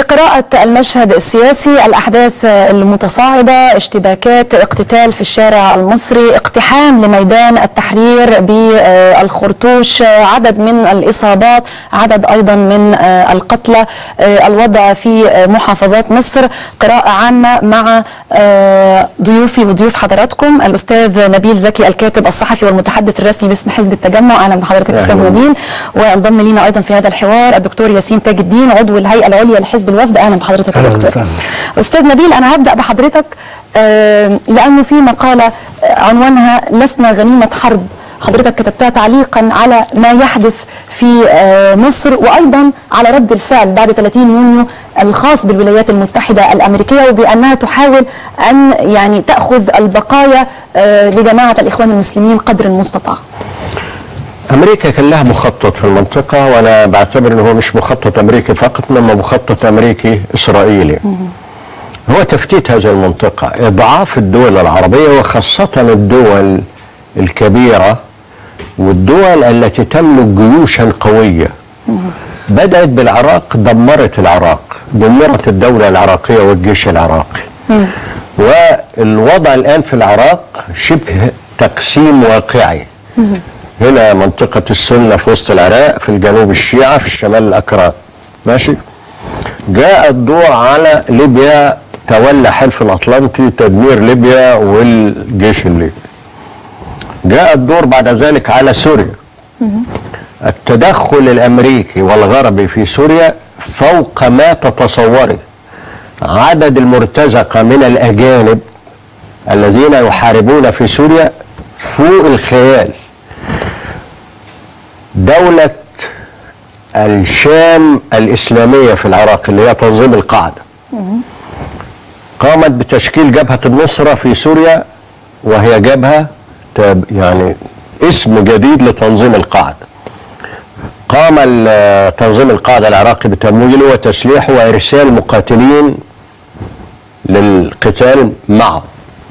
قراءة المشهد السياسي، الأحداث المتصاعدة، اشتباكات، اقتتال في الشارع المصري، اقتحام لميدان التحرير بالخرطوش، عدد من الإصابات، عدد أيضا من القتلى، الوضع في محافظات مصر. قراءة عامة مع ضيوفي وضيوف حضراتكم، الأستاذ نبيل زكي الكاتب الصحفي والمتحدث الرسمي باسم حزب التجمع. أهلا بحضرتك أستاذ نبيل. وانضم لنا أيضا في هذا الحوار الدكتور ياسين تاج الدين عضو الهيئة العليا لحزب الوفد. اهلا بحضرتك يا دكتور. استاذ نبيل، انا هبدا بحضرتك لانه في مقاله عنوانها لسنا غنيمه حرب، حضرتك كتبتها تعليقا على ما يحدث في مصر وايضا على رد الفعل بعد 30 يونيو الخاص بالولايات المتحده الامريكيه، وبانها تحاول ان يعني تاخذ البقايا لجماعه الاخوان المسلمين قدر المستطاع. أمريكا كان لها مخطط في المنطقة، وأنا بعتبر أنه هو مش مخطط أمريكي فقط، إنما مخطط أمريكي إسرائيلي. هو تفتيت هذه المنطقة، إضعاف الدول العربية وخاصة الدول الكبيرة والدول التي تملك جيوشا قوية. بدأت بالعراق، دمرت العراق، دمرت الدولة العراقية والجيش العراقي. والوضع الآن في العراق شبه تقسيم واقعي. هنا منطقة السنة في وسط العراق، في الجنوب الشيعة، في الشمال الأكراد. ماشي؟ جاء الدور على ليبيا، تولى حلف الأطلنطي تدمير ليبيا والجيش الليبي. جاء الدور بعد ذلك على سوريا. التدخل الأمريكي والغربي في سوريا فوق ما تتصوري. عدد المرتزقة من الأجانب الذين يحاربون في سوريا فوق الخيال. دولة الشام الإسلامية في العراق اللي هي تنظيم القاعدة قامت بتشكيل جبهة النصرة في سوريا، وهي جبهة يعني اسم جديد لتنظيم القاعدة. قام تنظيم القاعدة العراقي بتمويله وتسليحه وإرسال مقاتلين للقتال معه.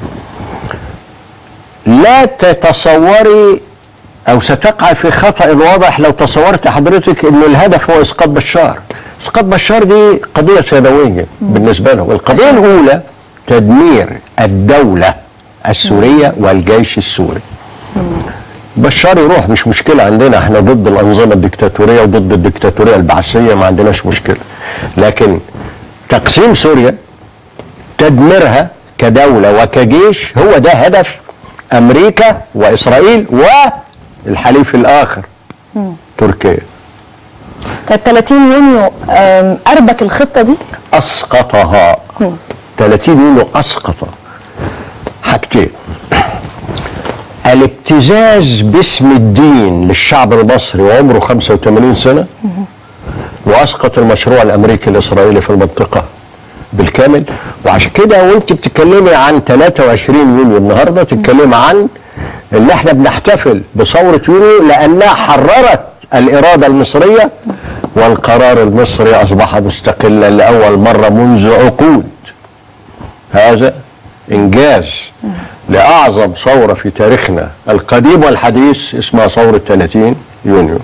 لا تتصوري أو ستقع في خطأ واضح لو تصورت حضرتك أن الهدف هو إسقاط بشار. إسقاط بشار دي قضية ثانوية بالنسبة له. القضية الأولى تدمير الدولة السورية والجيش السوري. بشار يروح مش مشكلة عندنا، احنا ضد الأنظمة الدكتاتورية وضد الدكتاتورية البعثية، ما عندناش مشكلة. لكن تقسيم سوريا، تدميرها كدولة وكجيش، هو ده هدف أمريكا وإسرائيل والحليف الآخر تركيا. طيب 30 يونيو أربك الخطة دي؟ أسقطها. 30 يونيو أسقط حاجتين: الابتزاز باسم الدين للشعب المصري وعمره 85 سنة، وأسقط المشروع الأمريكي الإسرائيلي في المنطقة بالكامل. وعشان كده وانت بتتكلمي عن 23 يونيو النهارده تتكلمي عن ان احنا بنحتفل بثورة يونيو لأنها حررت الإرادة المصرية، والقرار المصري أصبح مستقلا لأول مرة منذ عقود. هذا إنجاز لأعظم ثورة في تاريخنا القديم والحديث، اسمها ثورة 30 يونيو.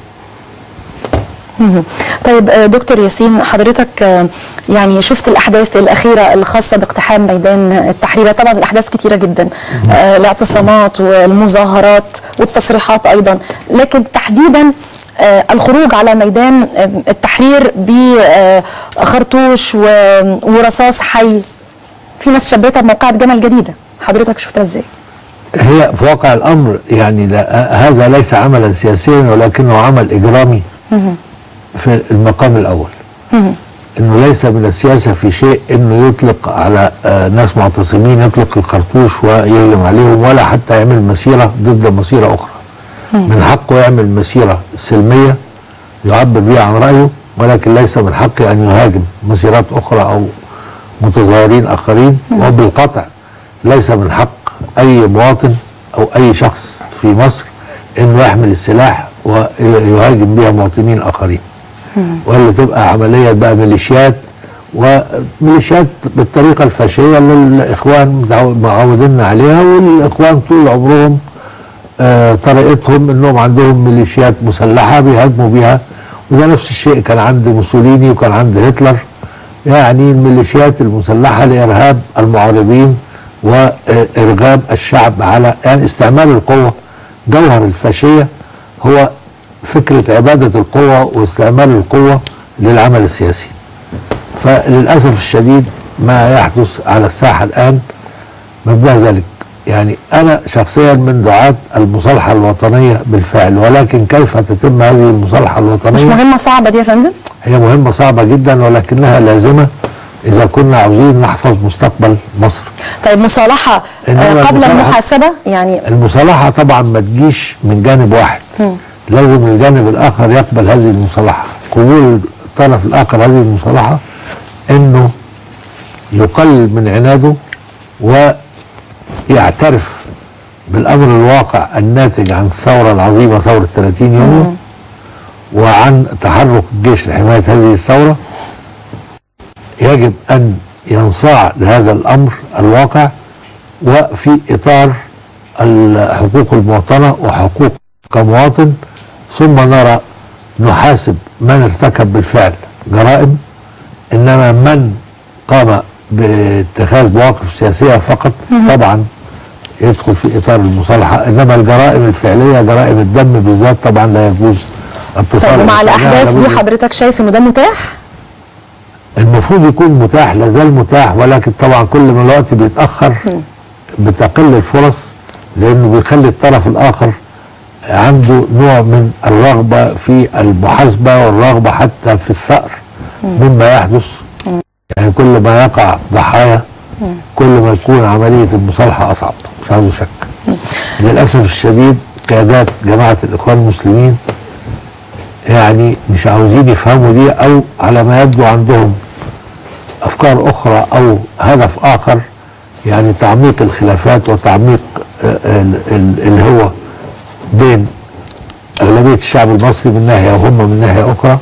طيب دكتور ياسين، حضرتك يعني شفت الأحداث الأخيرة الخاصة باقتحام ميدان التحرير. طبعا الأحداث كتيرة جدا، الاعتصامات والمظاهرات والتصريحات أيضا، لكن تحديدا الخروج على ميدان التحرير بخرطوش ورصاص حي. في ناس شبهتها بموقعة جمل جديدة، حضرتك شفتها ازاي؟ هي في واقع الأمر يعني هذا ليس عملا سياسيا ولكنه عمل إجرامي في المقام الأول. انه ليس من السياسة في شيء انه يطلق على ناس معتصمين، يطلق الخرطوش ويهجم عليهم، ولا حتى يعمل مسيرة ضد مسيرة أخرى. من حقه يعمل مسيرة سلمية يعبر بها عن رأيه، ولكن ليس من حقه أن يهاجم مسيرات أخرى أو متظاهرين آخرين. وبالقطع ليس من حق أي مواطن أو أي شخص في مصر انه يحمل السلاح ويهاجم بها مواطنين آخرين، واللي تبقى عملية بقى ميليشيات بالطريقة الفاشية اللي الإخوان معودين عليها. والإخوان طول عمرهم طريقتهم انهم عندهم ميليشيات مسلحة بيهاجموا بيها، وده نفس الشيء كان عند موسوليني وكان عند هتلر يعني الميليشيات المسلحة لإرهاب المعارضين وإرغاب الشعب على يعني استعمال القوة. جوهر الفاشية هو فكرة عبادة القوة واستعمال القوة للعمل السياسي. فللأسف الشديد ما يحدث على الساحة الآن مبنى ذلك. يعني أنا شخصيا من دعاة المصالحة الوطنية بالفعل، ولكن كيف تتم هذه المصالحة الوطنية؟ مش مهمة صعبة دي يا فندم؟ هي مهمة صعبة جدا، ولكنها لازمة إذا كنا عاوزين نحفظ مستقبل مصر. طيب مصالحة قبل المحاسبة يعني؟ المصالحة طبعا ما تجيش من جانب واحد، لازم الجانب الآخر يقبل هذه المصالحة. قبول الطرف الآخر هذه المصالحة إنه يقلل من عناده ويعترف بالأمر الواقع الناتج عن الثورة العظيمة ثورة 30 يونيو وعن تحرك الجيش لحماية هذه الثورة. يجب أن ينصاع لهذا الأمر الواقع وفي إطار حقوق المواطنة وحقوق كمواطن، ثم نرى نحاسب من ارتكب بالفعل جرائم، إنما من قام باتخاذ مواقف سياسية فقط طبعا يدخل في إطار المصالحة. إنما الجرائم الفعلية جرائم الدم بالذات طبعا لا يجوز التصالح. طيب مع الأحداث دي حضرتك شايف إنه ده متاح؟ المفروض يكون متاح، لازال متاح، ولكن طبعا كل ما الوقت بيتأخر بتقل الفرص، لأنه بيخلي الطرف الآخر عنده نوع من الرغبة في المحاسبة والرغبة حتى في الثأر مما يحدث. يعني كل ما يقع ضحايا كل ما تكون عملية المصالحة أصعب، مش عاوز شك. للأسف الشديد قيادات جماعة الإخوان المسلمين يعني مش عاوزين يفهموا دي، أو على ما يبدو عندهم أفكار أخرى أو هدف آخر، يعني تعميق الخلافات وتعميق اللي هو بين أغلبية الشعب المصري من ناحية وهم من ناحية أخرى،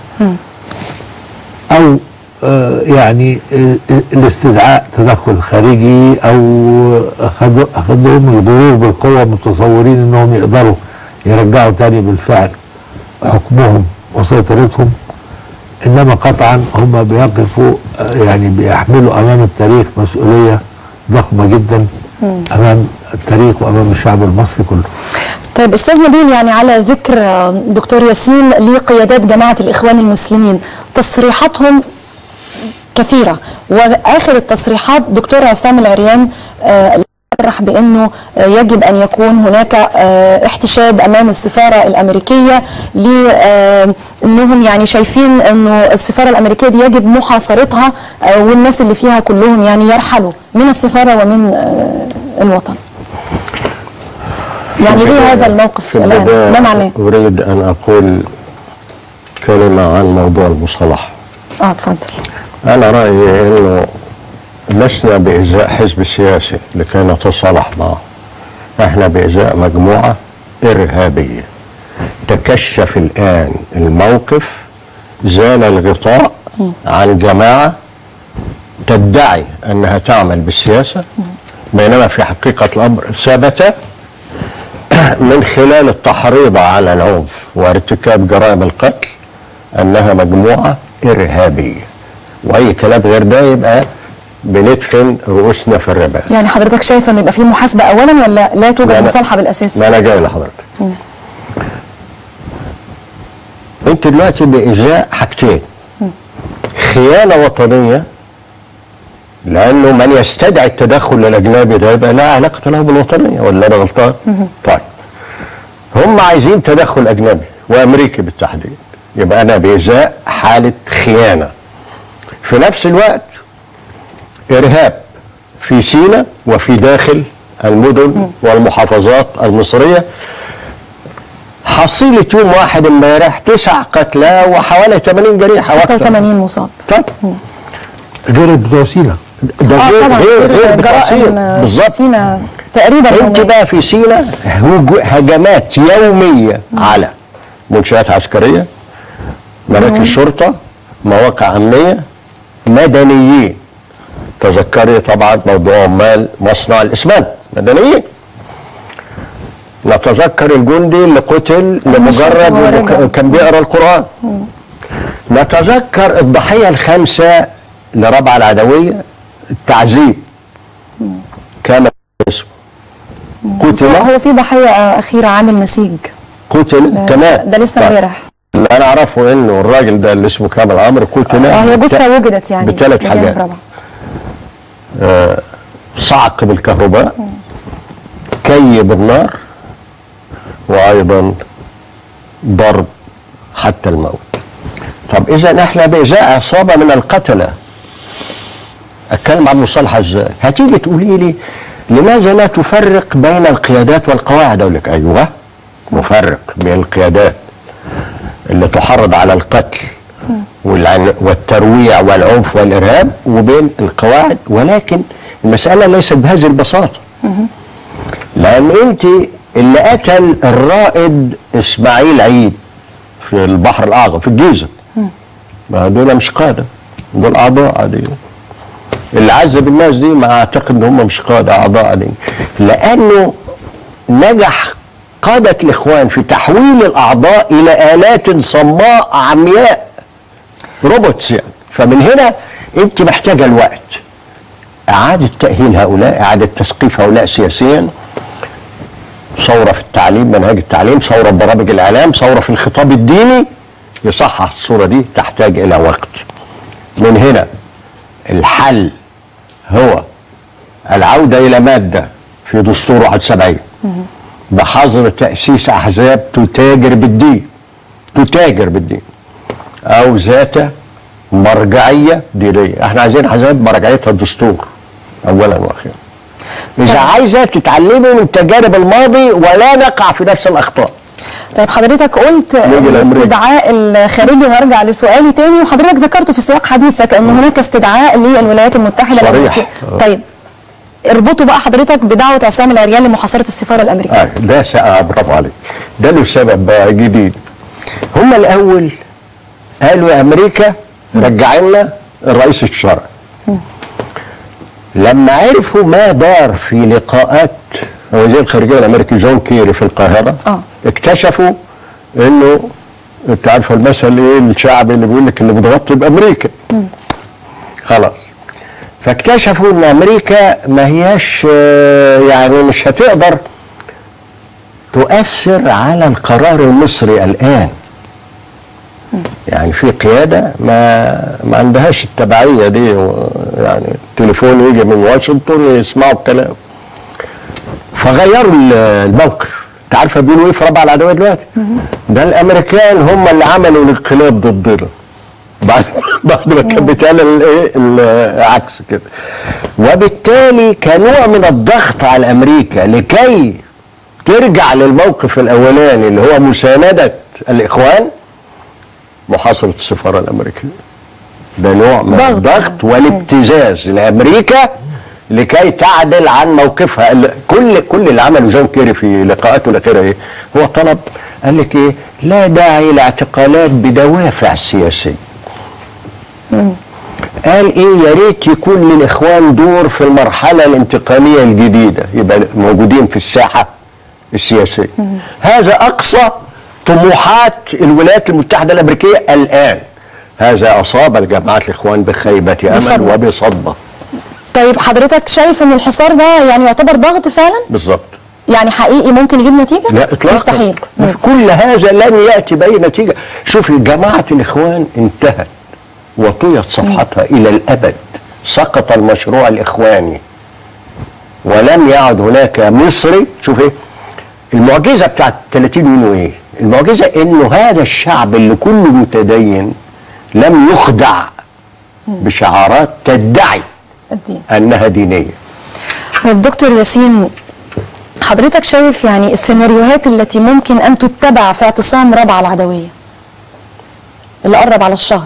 أو يعني الاستدعاء تدخل خارجي، أو أخذهم الغرور بالقوة متصورين أنهم يقدروا يرجعوا تاني بالفعل حكمهم وسيطرتهم. إنما قطعا هم بيقفوا يعني بيحملوا أمام التاريخ مسؤولية ضخمة جدا أمام التاريخ وأمام الشعب المصري كله. طيب أستاذ نبيل، يعني على ذكر دكتور ياسين لقيادات جماعة الإخوان المسلمين، تصريحاتهم كثيرة، وآخر التصريحات دكتور عصام العريان صرح بأنه يجب أن يكون هناك احتشاد أمام السفارة الأمريكية، لأنهم يعني شايفين أنه السفارة الأمريكية دي يجب محاصرتها والناس اللي فيها كلهم يعني يرحلوا من السفارة ومن الوطن. يعني ليه هذا الموقف الآن؟ ما معناه؟ أريد أن أقول كلمة عن موضوع المصالحة. اتفضل. أنا رأيي أنه لسنا بإزاء حزب سياسي لكي نتصالح معه، احنا بإزاء مجموعة إرهابية. تكشف الآن الموقف، زال الغطاء عن جماعة تدعي أنها تعمل بالسياسة، بينما في حقيقة الأمر ثبت من خلال التحريض على العنف وارتكاب جرائم القتل أنها مجموعة إرهابية، وأي كلام غير ده يبقى بندفن رؤوسنا في الرمال. يعني حضرتك شايف ان يبقى في محاسبه اولا، ولا لا توجد مصالحه بالاساس؟ ما انا جاي لحضرتك. انت دلوقتي بإزاء حاجتين: خيانه وطنيه، لانه من يستدعي التدخل الاجنبي ده يبقى لا علاقه له بالوطنيه، ولا انا غلطان؟ طيب هم عايزين تدخل اجنبي وامريكي بالتحديد، يبقى انا بإزاء حاله خيانه. في نفس الوقت إرهاب في سيناء وفي داخل المدن والمحافظات المصرية. حصيلة يوم واحد امبارح 9 قتلى وحوالي 80 جريح، 86 مصاب. طب غير بتوع سيناء ده غير جرائم بالظبط. سيناء تقريبا انت بقى في سيناء هجمات يومية على منشآت عسكرية، مراكز شرطة، مواقع أمنية، مدنيين. تذكري طبعا موضوع عمال مصنع الاسمنت، مدنيين. نتذكر الجندي اللي قتل لمجرد كان بيقرا القران. نتذكر الضحيه الخامسه لرابعه العدويه التعذيب كامل اسمه. بس هو في ضحيه اخيره عامل نسيج قتل كمان. ده لسه امبارح. اللي انا اعرفه انه الراجل ده اللي اسمه كامل عمرو قتل. هي جثه وجدت يعني بثلاث حاجات. صعق بالكهرباء، كي بالنار، وايضا ضرب حتى الموت. طب اذا احنا بإزاء عصابه من القتله اتكلم عن مصالحه ازاي؟ هتيجي تقولي لي لماذا لا تفرق بين القيادات والقواعد؟ اقول لك ايوه نفرق بين القيادات اللي تحرض على القتل والترويع والعنف والارهاب وبين القواعد، ولكن المساله ليست بهذه البساطه. لان انت اللي قتل الرائد اسماعيل عيد في البحر الاعظم في الجيزه، ما دول مش قاده، دول اعضاء عاديين. اللي عذب الناس دي ما اعتقد ان هم مش قاده، اعضاء عاديين. لانه نجح قاده الاخوان في تحويل الاعضاء الى الات صماء عمياء، روبوتس يعني. فمن هنا انت محتاجه الوقت، اعاده تاهيل هؤلاء، اعاده تثقيف هؤلاء سياسيا، ثوره في التعليم، منهج التعليم، ثوره في برامج الاعلام، ثوره في الخطاب الديني يصحح الصوره دي، تحتاج الى وقت. من هنا الحل هو العوده الى ماده في دستور 71 بحظر تاسيس احزاب تتاجر بالدين او ذات مرجعيه دينيه. احنا عايزين احزاب مرجعيتها الدستور اولا واخيرا. اذا عايزه تتعلمي من تجارب الماضي ولا نقع في نفس الاخطاء. طيب حضرتك قلت الاستدعاء الخارجي، وارجع لسؤالي تاني، وحضرتك ذكرته في سياق حديثك ان هناك استدعاء للولايات المتحده الامريكيه. طيب اربطوا بقى حضرتك بدعوه عصام العريان لمحاصره السفاره الامريكيه. ده برافو عليك. ده له سبب بقى جديد. هم الاول قالوا يا امريكا رجع لنا الرئيس الشرعي. لما عرفوا ما دار في لقاءات وزير الخارجيه الامريكي جون كيري في القاهره اكتشفوا انه انت عارفه المثل ايه الشعبي اللي بيقول لك اللي بتغطي بامريكا. خلاص. فاكتشفوا ان امريكا ما هياش يعني مش هتقدر تؤثر على القرار المصري الان. يعني في قياده ما عندهاش التبعيه دي، يعني التليفون يجي من واشنطن يسمعوا الكلام. فغيروا الموقف. انت عارفه بيقولوا ايه في رابعه العدويه دلوقتي؟ ده الامريكان هم اللي عملوا الانقلاب ضدنا. بعد ما كان بيتقال ايه العكس كده. وبالتالي كنوع من الضغط على امريكا لكي ترجع للموقف الاولاني اللي هو مسانده الاخوان، محاصره السفاره الامريكيه. ده نوع من الضغط والابتزاز لامريكا لكي تعدل عن موقفها. كل اللي عمله جون كيري في لقاءاته الاخيره ايه؟ هو طلب، قال لك ايه؟ لا داعي لاعتقالات بدوافع سياسيه. قال ايه؟ يا ريت يكون للاخوان دور في المرحله الانتقاليه الجديده، يبقى موجودين في الساحه السياسيه. هذا اقصى طموحات الولايات المتحده الامريكيه الان. هذا اصاب الجماعات الاخوان بخيبه امل وبصدمه. طيب حضرتك شايف ان الحصار ده يعني يعتبر ضغط فعلا؟ بالظبط. يعني حقيقي ممكن يجيب نتيجه؟ لا اطلاقا. مستحيل. كل هذا لن ياتي باي نتيجه. شوفي جماعه الاخوان انتهت وطويت صفحتها الى الابد. سقط المشروع الاخواني ولم يعد هناك مصري. شوفي المعجزه بتاعت 30 يونيو ايه؟ المعجزه انه هذا الشعب اللي كله متدين لم يخدع بشعارات تدعي الدين انها دينيه. طيب دكتور ياسين، حضرتك شايف يعني السيناريوهات التي ممكن ان تتبع في اعتصام رابعه العدويه اللي قرب على الشهر؟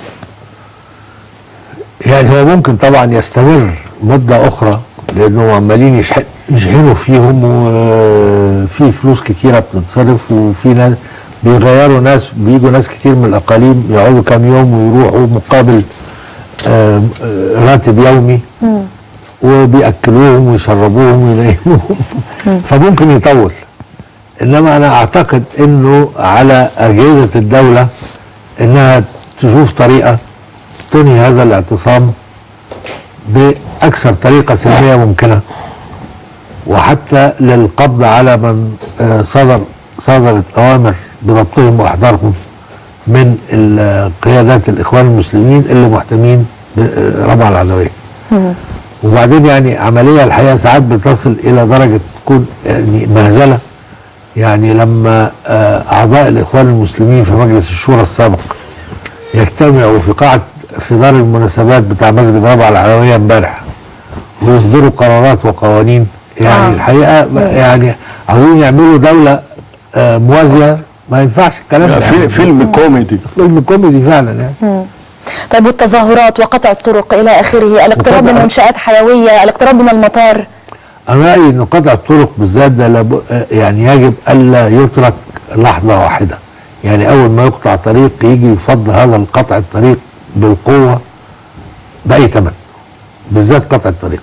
يعني هو ممكن طبعا يستمر مده اخرى لانهم عمالين يشحنوا فيهم، وفي فلوس كتيره بتتصرف، وفي ناس بيغيروا، ناس بيجوا ناس كتير من الاقاليم يقعدوا كام يوم ويروحوا مقابل راتب يومي، وبيأكلوهم ويشربوهم وينيموهم. فممكن يطول. انما انا اعتقد انه على اجهزه الدوله انها تشوف طريقه تنهي هذا الاعتصام بأكثر طريقة سلمية ممكنة، وحتى للقبض على من صدرت أوامر بضبطهم وإحضارهم من قيادات الإخوان المسلمين اللي محتمين بربع العدوية. وبعدين يعني عملية الحقيقة ساعات بتصل إلى درجة تكون يعني مهزلة. يعني لما أعضاء الإخوان المسلمين في مجلس الشورى السابق يجتمعوا في دار المناسبات بتاع مسجد ربع العدوية امبارح ويصدروا قرارات وقوانين، يعني الحقيقة يعني عاوزين يعملوا دولة موازية، ما ينفعش الكلام ده. فيلم كوميدي، فيلم كوميدي فعلا يعني. طيب والتظاهرات وقطع الطرق إلى آخره، الاقتراب من منشآت حيوية، الاقتراب من المطار. أنا رأيي إن قطع الطرق بالذات ده يعني يجب ألا يترك لحظة واحدة. يعني أول ما يقطع طريق يجي يفض هذا القطع الطريق بالقوة بأي ثمن، بالذات قطع الطريق.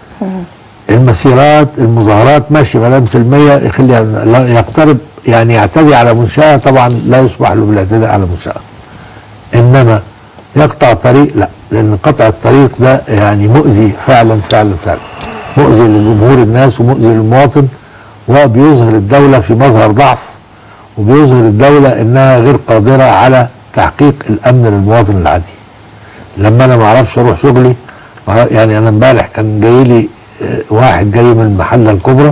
المسيرات المظاهرات ماشي ما دام سلمية، يخلي يقترب يعني يعتدي على منشأة، طبعا لا يسمح له بالاعتداء على منشأة. إنما يقطع طريق لا، لأن قطع الطريق ده يعني مؤذي فعلا فعلا فعلا، مؤذي لجمهور الناس ومؤذي للمواطن، وبيظهر الدولة في مظهر ضعف، وبيظهر الدولة إنها غير قادرة على تحقيق الأمن للمواطن العادي. لما أنا ما أعرفش أروح شغلي، يعني أنا امبارح كان جاي لي واحد جاي من المحلة الكبرى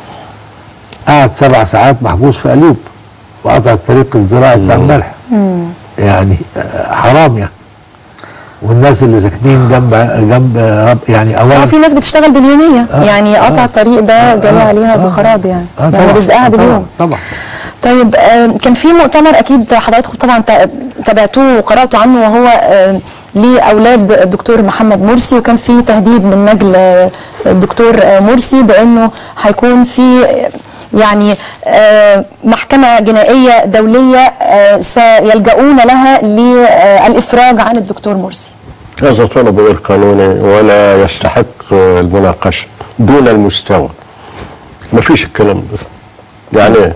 قعد 7 ساعات محبوس في قليوب وقطع الطريق الزراعي بتاع امبارح. يعني حرام يعني. والناس اللي ساكنين جنب يعني اولا في ناس بتشتغل باليوميه، يعني قطع الطريق ده جاي عليها بخراب يعني، يعني رزقها باليوم. طبعا. طيب كان في مؤتمر اكيد حضراتكم طبعا تابعتوه وقراتوا عنه، وهو لاولاد الدكتور محمد مرسي، وكان في تهديد من نجل الدكتور مرسي بانه هيكون في يعني محكمة جنائية دولية سيلجؤون لها للإفراج عن الدكتور مرسي. هذا طلب غير قانوني ولا يستحق المناقشة، دون المستوى. ما فيش الكلام ده. يعني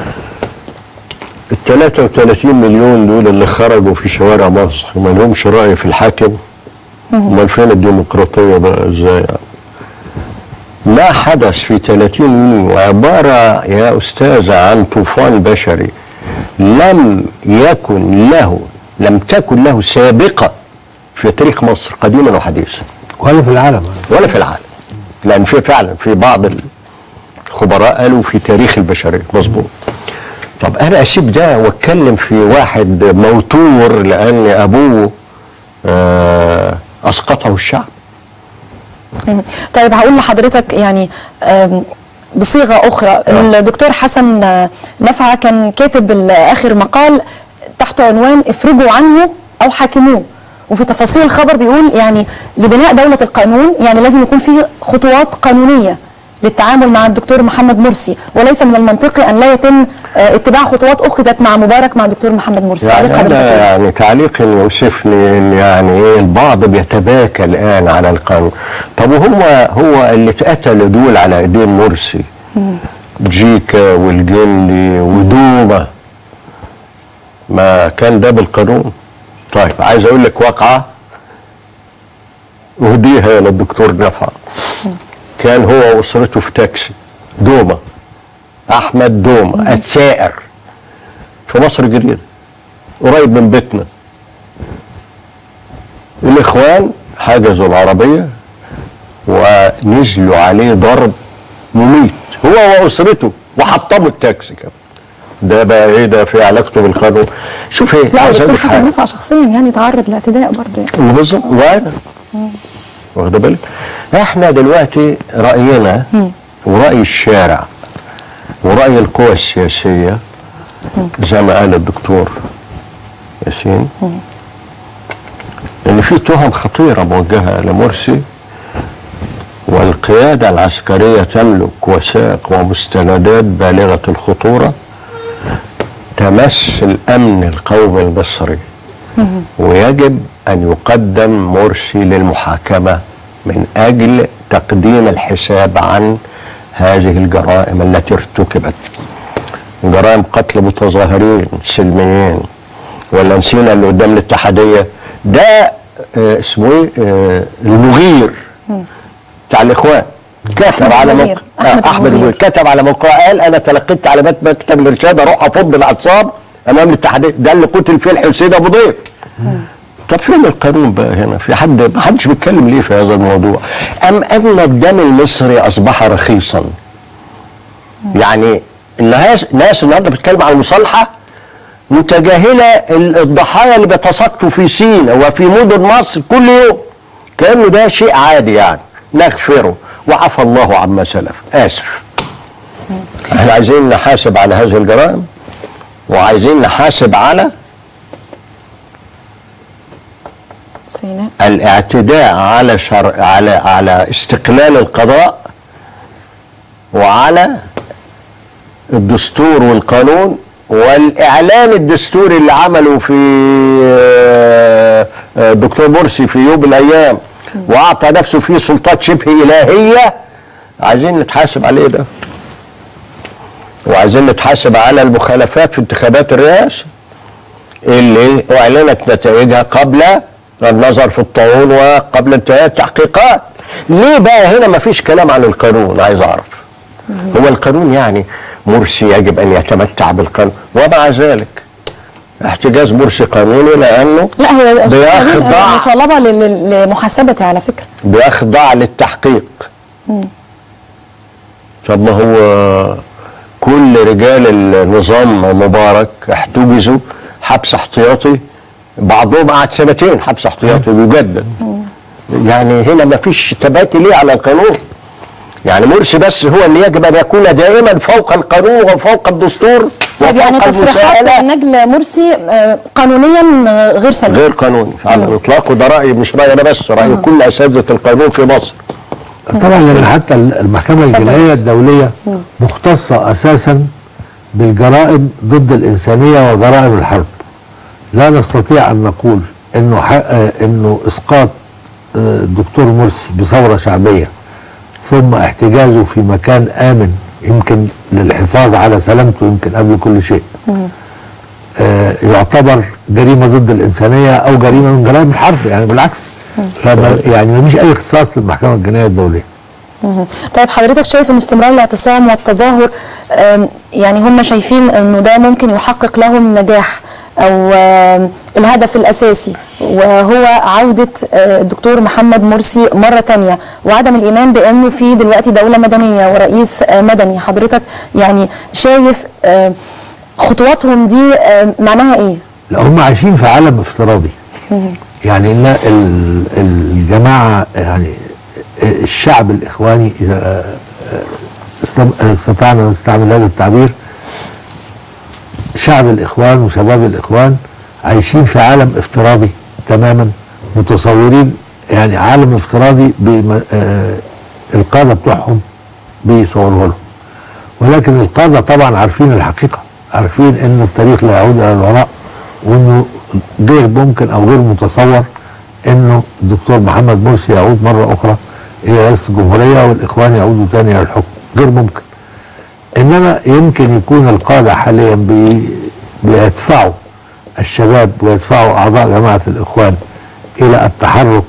ال 33 مليون دول اللي خرجوا في شوارع مصر ما لهمش رأي في الحاكم، امال فين الديمقراطية بقى ازاي يعني؟ ما حدث في 30 يونيو عبارة يا أستاذة عن طوفان بشري لم تكن له سابقة في تاريخ مصر قديما وحديثا، ولا في العالم، ولا في العالم. لأن فعلا في بعض الخبراء قالوا في تاريخ البشرية. مظبوط. طب أنا أسيب ده وأتكلم في واحد موتور لأن أبوه أسقطه الشعب؟ طيب هقول لحضرتك يعني بصيغه اخرى، الدكتور حسن نفعه كان كاتب اخر مقال تحت عنوان افرجوا عنه او حاكموه، وفي تفاصيل الخبر بيقول يعني لبناء دوله القانون يعني لازم يكون فيه خطوات قانونيه للتعامل مع الدكتور محمد مرسي، وليس من المنطقي ان لا يتم اتباع خطوات اخذت مع مبارك مع الدكتور محمد مرسي. يعني تعليق يوصفني ان يعني ايه البعض بيتباكى الان على القانون. طب هو اللي اتقتلوا دول على ايدين مرسي، جيكا والجندي ودوما، ما كان ده بالقانون؟ طيب عايز اقول لك واقعه اهديها للدكتور نفعه. كان هو واسرته في تاكسي، دوما احمد دوما السائر في مصر الجديدة قريب من بيتنا. الاخوان حجزوا العربية ونزلوا عليه ضرب مميت هو واسرته وحطموا التاكسي كمان. ده بقى ايه ده في علاقته بالقانون؟ شوف ايه. لا الدكتور حسن نفعه شخصيا يعني تعرض لاعتداء برضه يعني. بالظبط. وانا واخد بالك؟ احنا دلوقتي راينا وراي الشارع وراي القوى السياسيه زي ما قال الدكتور ياسين ان في تهم خطيره موجهه لمرسي، والقياده العسكريه تملك وثائق ومستندات بالغه الخطوره تمس الامن القومي المصري، ويجب أن يقدم مرسي للمحاكمة من أجل تقديم الحساب عن هذه الجرائم التي ارتكبت. جرائم قتل متظاهرين سلميين، ولا نسينا اللي قدام الاتحادية ده اسمه ايه المغير بتاع الاخوان، كتب على موقع احمد المغير كتب على موقع قال انا تلقيت تعليمات مكتب الارشاد اروح افض الاعصاب امام الاتحاديه، ده اللي قتل فيه الحسين ابو ضيف. طب فين القانون بقى هنا؟ في حد ما حدش بيتكلم ليه في هذا الموضوع؟ ام ان الدم المصري اصبح رخيصا؟ يعني الناس النهارده بتتكلم عن المصالحه متجاهله الضحايا اللي بيتساقطوا في سيناء وفي مدن مصر كل يوم كانه ده شيء عادي، يعني نغفره وعفى الله عما سلف. اسف، احنا عايزين نحاسب على هذه الجرائم وعايزين نحاسب على سيناء، الاعتداء على على استقلال القضاء وعلى الدستور والقانون والاعلان الدستوري اللي عمله في دكتور مرسي في يوم من الايام واعطى نفسه فيه سلطات شبه الهيه. عايزين نتحاسب عليه ده، وعايزين نتحاسب على المخالفات في انتخابات الرئاسه اللي اعلنت نتائجها قبل النظر في الطاعون وقبل انتهاء التحقيقات. ليه بقى هنا ما فيش كلام عن القانون؟ عايز اعرف. هو القانون يعني مرسي يجب ان يتمتع بالقانون، ومع ذلك احتجاز مرسي قانوني لانه لا هي بيخضع مطالبه لمحاسبته على فكره، بيخضع للتحقيق. طب ما هو كل رجال النظام مبارك احتجزوا حبس احتياطي، بعضهم قعد 2 سنين حبس احتياطي بيجدد. يعني هنا ما فيش تباتي ليه على القانون؟ يعني مرسي بس هو اللي يجب ان يكون دائما فوق القانون وفوق الدستور وفوق يعني تصريحات نجل مرسي قانونيا غير سليمه، غير قانوني على الاطلاق. وده رايي، مش رايي انا بس، راي كل اساتذه القانون في مصر. طبعا لان حتى المحكمه الجنائيه الدوليه مختصه اساسا بالجرائم ضد الانسانيه وجرائم الحرب. لا نستطيع ان نقول انه اسقاط الدكتور مرسي بثوره شعبيه ثم احتجازه في مكان امن يمكن للحفاظ على سلامته يمكن قبل كل شيء يعتبر جريمه ضد الانسانيه او جريمه من جرائم الحرب. يعني بالعكس، يعني ما فيش اي اختصاص للمحكمه الجنائيه الدوليه. طيب حضرتك شايف ان استمرار الاعتصام والتظاهر يعني هم شايفين انه ده ممكن يحقق لهم نجاح او الهدف الاساسي وهو عودة الدكتور محمد مرسي مرة تانية وعدم الايمان بانه في دلوقتي دولة مدنية ورئيس مدني؟ حضرتك يعني شايف خطواتهم دي معناها ايه؟ لا، هم عايشين في عالم افتراضي. يعني ان الجماعة يعني الشعب الاخواني اذا استطعنا نستعمل هذا التعبير، شعب الاخوان وشباب الاخوان عايشين في عالم افتراضي تماما، متصورين يعني عالم افتراضي القادة بتوعهم بيصوروه لهم. ولكن القادة طبعا عارفين الحقيقة، عارفين ان التاريخ لا يعود الى الوراء، وانه غير ممكن او غير متصور انه الدكتور محمد مرسي يعود مرة اخرى الى رئاسة الجمهورية والاخوان يعودوا تاني الى الحكم، غير ممكن. انما يمكن يكون القادة حاليا بيدفعوا الشباب ويدفعوا اعضاء جماعة الاخوان الى التحرك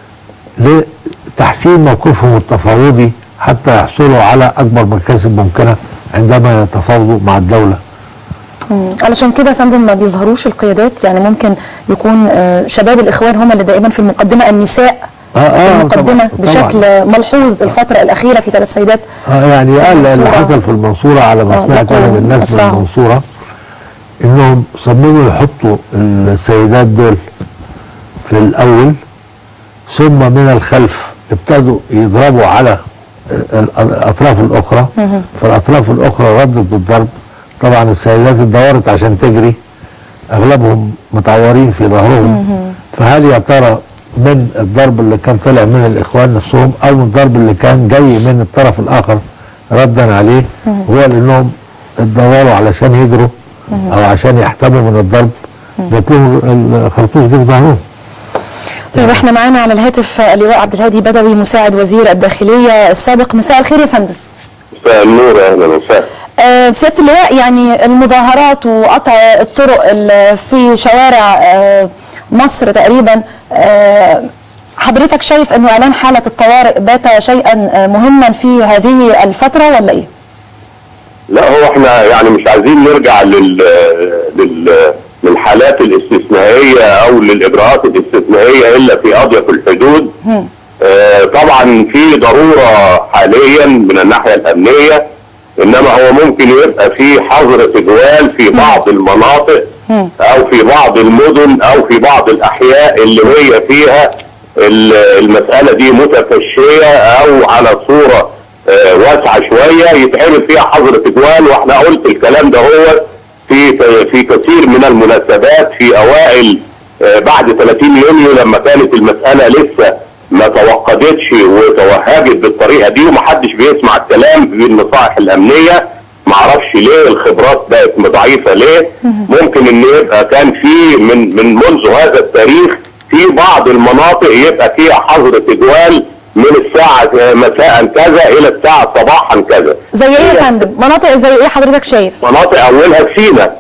لتحسين موقفهم التفاوضي حتى يحصلوا على اكبر مكاسب ممكنة عندما يتفاوضوا مع الدولة. علشان كده يا فندم ما بيظهروش القيادات، يعني ممكن يكون شباب الاخوان هم اللي دائما في المقدمة، النساء في المقدمة طبعًا بشكل ملحوظ الفترة الأخيرة في 3 سيدات. يعني قال اللي حصل في المنصورة على ما سمعت أنا من الناس من المنصورة إنهم صمموا يحطوا السيدات دول في الأول، ثم من الخلف ابتدوا يضربوا على الأطراف الأخرى، فالأطراف الأخرى ردت بالضرب. طبعا السيدات اتدورت عشان تجري، أغلبهم متعورين في ظهرهم. فهل يا ترى من الضرب اللي كان طلع من الاخوان نفسهم او من الضرب اللي كان جاي من الطرف الاخر ردا عليه هو لانهم اتدوروا علشان يجروا او عشان يحتموا من الضرب، جات لهم الخرطوش جه في ظهرهم. طيب احنا معانا على الهاتف اللواء عبد الهادي بدوي مساعد وزير الداخليه السابق. مساء الخير يا فندم. مساء النور، اهلا وسهلا. سياده اللواء، يعني المظاهرات وقطع الطرق في شوارع مصر تقريبا. حضرتك شايف انه اعلان حاله الطوارئ بات شيئا مهما في هذه الفتره ولا ايه؟ لا، هو احنا يعني مش عايزين نرجع للحالات الاستثنائيه او للاجراءات الاستثنائيه الا في اضيق الحدود. طبعا في ضروره حاليا من الناحيه الامنيه، انما هو ممكن يبقى في حظر تجوال في بعض المناطق او في بعض المدن او في بعض الاحياء اللي هي فيها المساله دي متفشيه او على صوره واسعه شويه يتعمل فيها حظر تجوال. واحنا قلت الكلام ده هو في كثير من المناسبات في اوائل بعد 30 يونيو لما كانت المساله لسه ما توقدتش وتوهجت بالطريقه دي ومحدش بيسمع الكلام بالنصائح الامنيه. معرفش ليه الخبرات بقت ضعيفه ليه. ممكن ان يبقى كان في من منذ هذا التاريخ في بعض المناطق يبقى فيها حظر تجوال من الساعه مساء كذا الى الساعه صباحا كذا. زي ايه يا فندم؟ مناطق زي ايه حضرتك شايف؟ مناطق اولها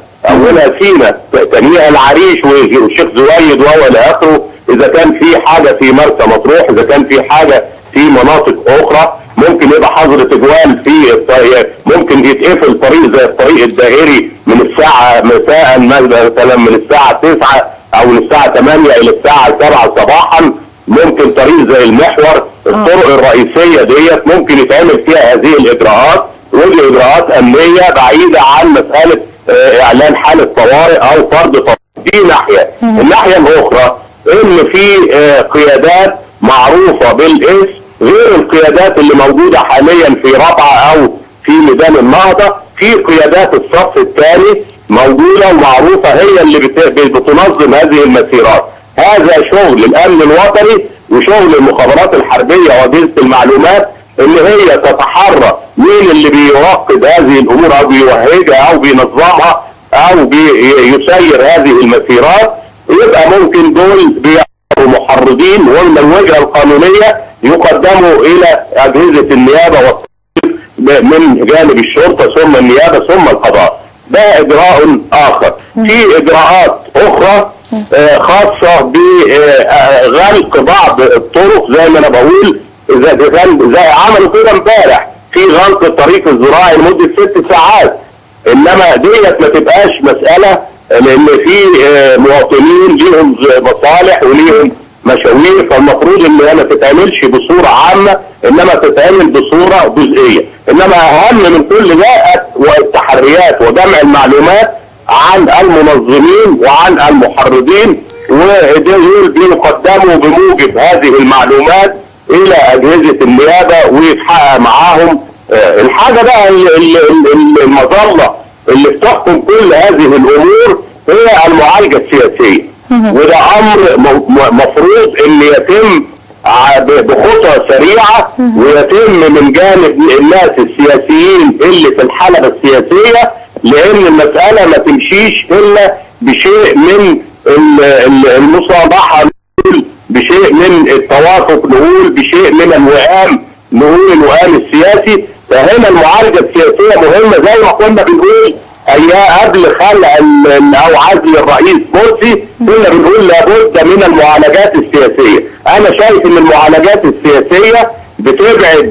سينا، تانيها العريش والشيخ زويد والى اخره. اذا كان في حاجه في مرسى مطروح، اذا كان في حاجه في مناطق اخرى ممكن يبقى حظر تجوال في الطريق. ممكن يتقفل طريق زي الطريق الدائري من الساعه مساء مثلا من الساعه 9 او من الساعه 8 الى الساعه 7 صباحا. ممكن طريق زي المحور، الطرق الرئيسيه ديت ممكن يتعمل فيها هذه الاجراءات، ودي اجراءات امنيه بعيده عن مساله اعلان حاله طوارئ او فرض طوارئ. دي ناحيه. الناحيه الاخرى ان في قيادات معروفه بالاسم غير القيادات اللي موجوده حاليا في رابعه او في ميدان النهضه. في قيادات الصف الثاني موجوده ومعروفه هي اللي بتنظم هذه المسيرات. هذا شغل الامن الوطني وشغل المخابرات الحربيه واجهزه المعلومات ان هي تتحرى مين اللي بيراقب هذه الامور او بيوهجها او بينظمها او بيسير هذه المسيرات. يبقى ممكن دول بيعملوا محرضين ومن الوجهه القانونيه يقدموا الى اجهزه النيابه والتحقيق من جانب الشرطه ثم النيابه ثم القضاء. ده اجراء اخر. في اجراءات اخرى خاصه بغلق بعض الطرق زي ما انا بقول. زي عملوا كده امبارح في غلق الطريق الزراعي لمده 6 ساعات. انما ديت ما تبقاش مساله لان في مواطنين ليهم مصالح وليهم مشاوير، فالمفروض ان هي ما تتعملش بصوره عامه انما تتعمل بصوره جزئيه. انما اهم من كل ده والتحريات وجمع المعلومات عن المنظمين وعن المحرضين، ودول بيقدموا بموجب هذه المعلومات الى اجهزه النيابه ويتحقق معاهم. الحاجه بقى المظله اللي بتحكم كل هذه الامور هي المعالجه السياسيه، وده امر مفروض ان يتم بخطوه سريعه ويتم من جانب الناس السياسيين اللي في الحلبه السياسيه، لان المساله ما تمشيش الا بشيء من المصالحه، نقول بشيء من التوافق، نقول بشيء من الوئام، نقول الوئام السياسي. فهنا المعالجه السياسيه مهمه زي ما كنا بنقول قبل خلع او عزل الرئيس مرسي كنا بنقول لابد من المعالجات السياسيه. انا شايف ان المعالجات السياسيه بتبعد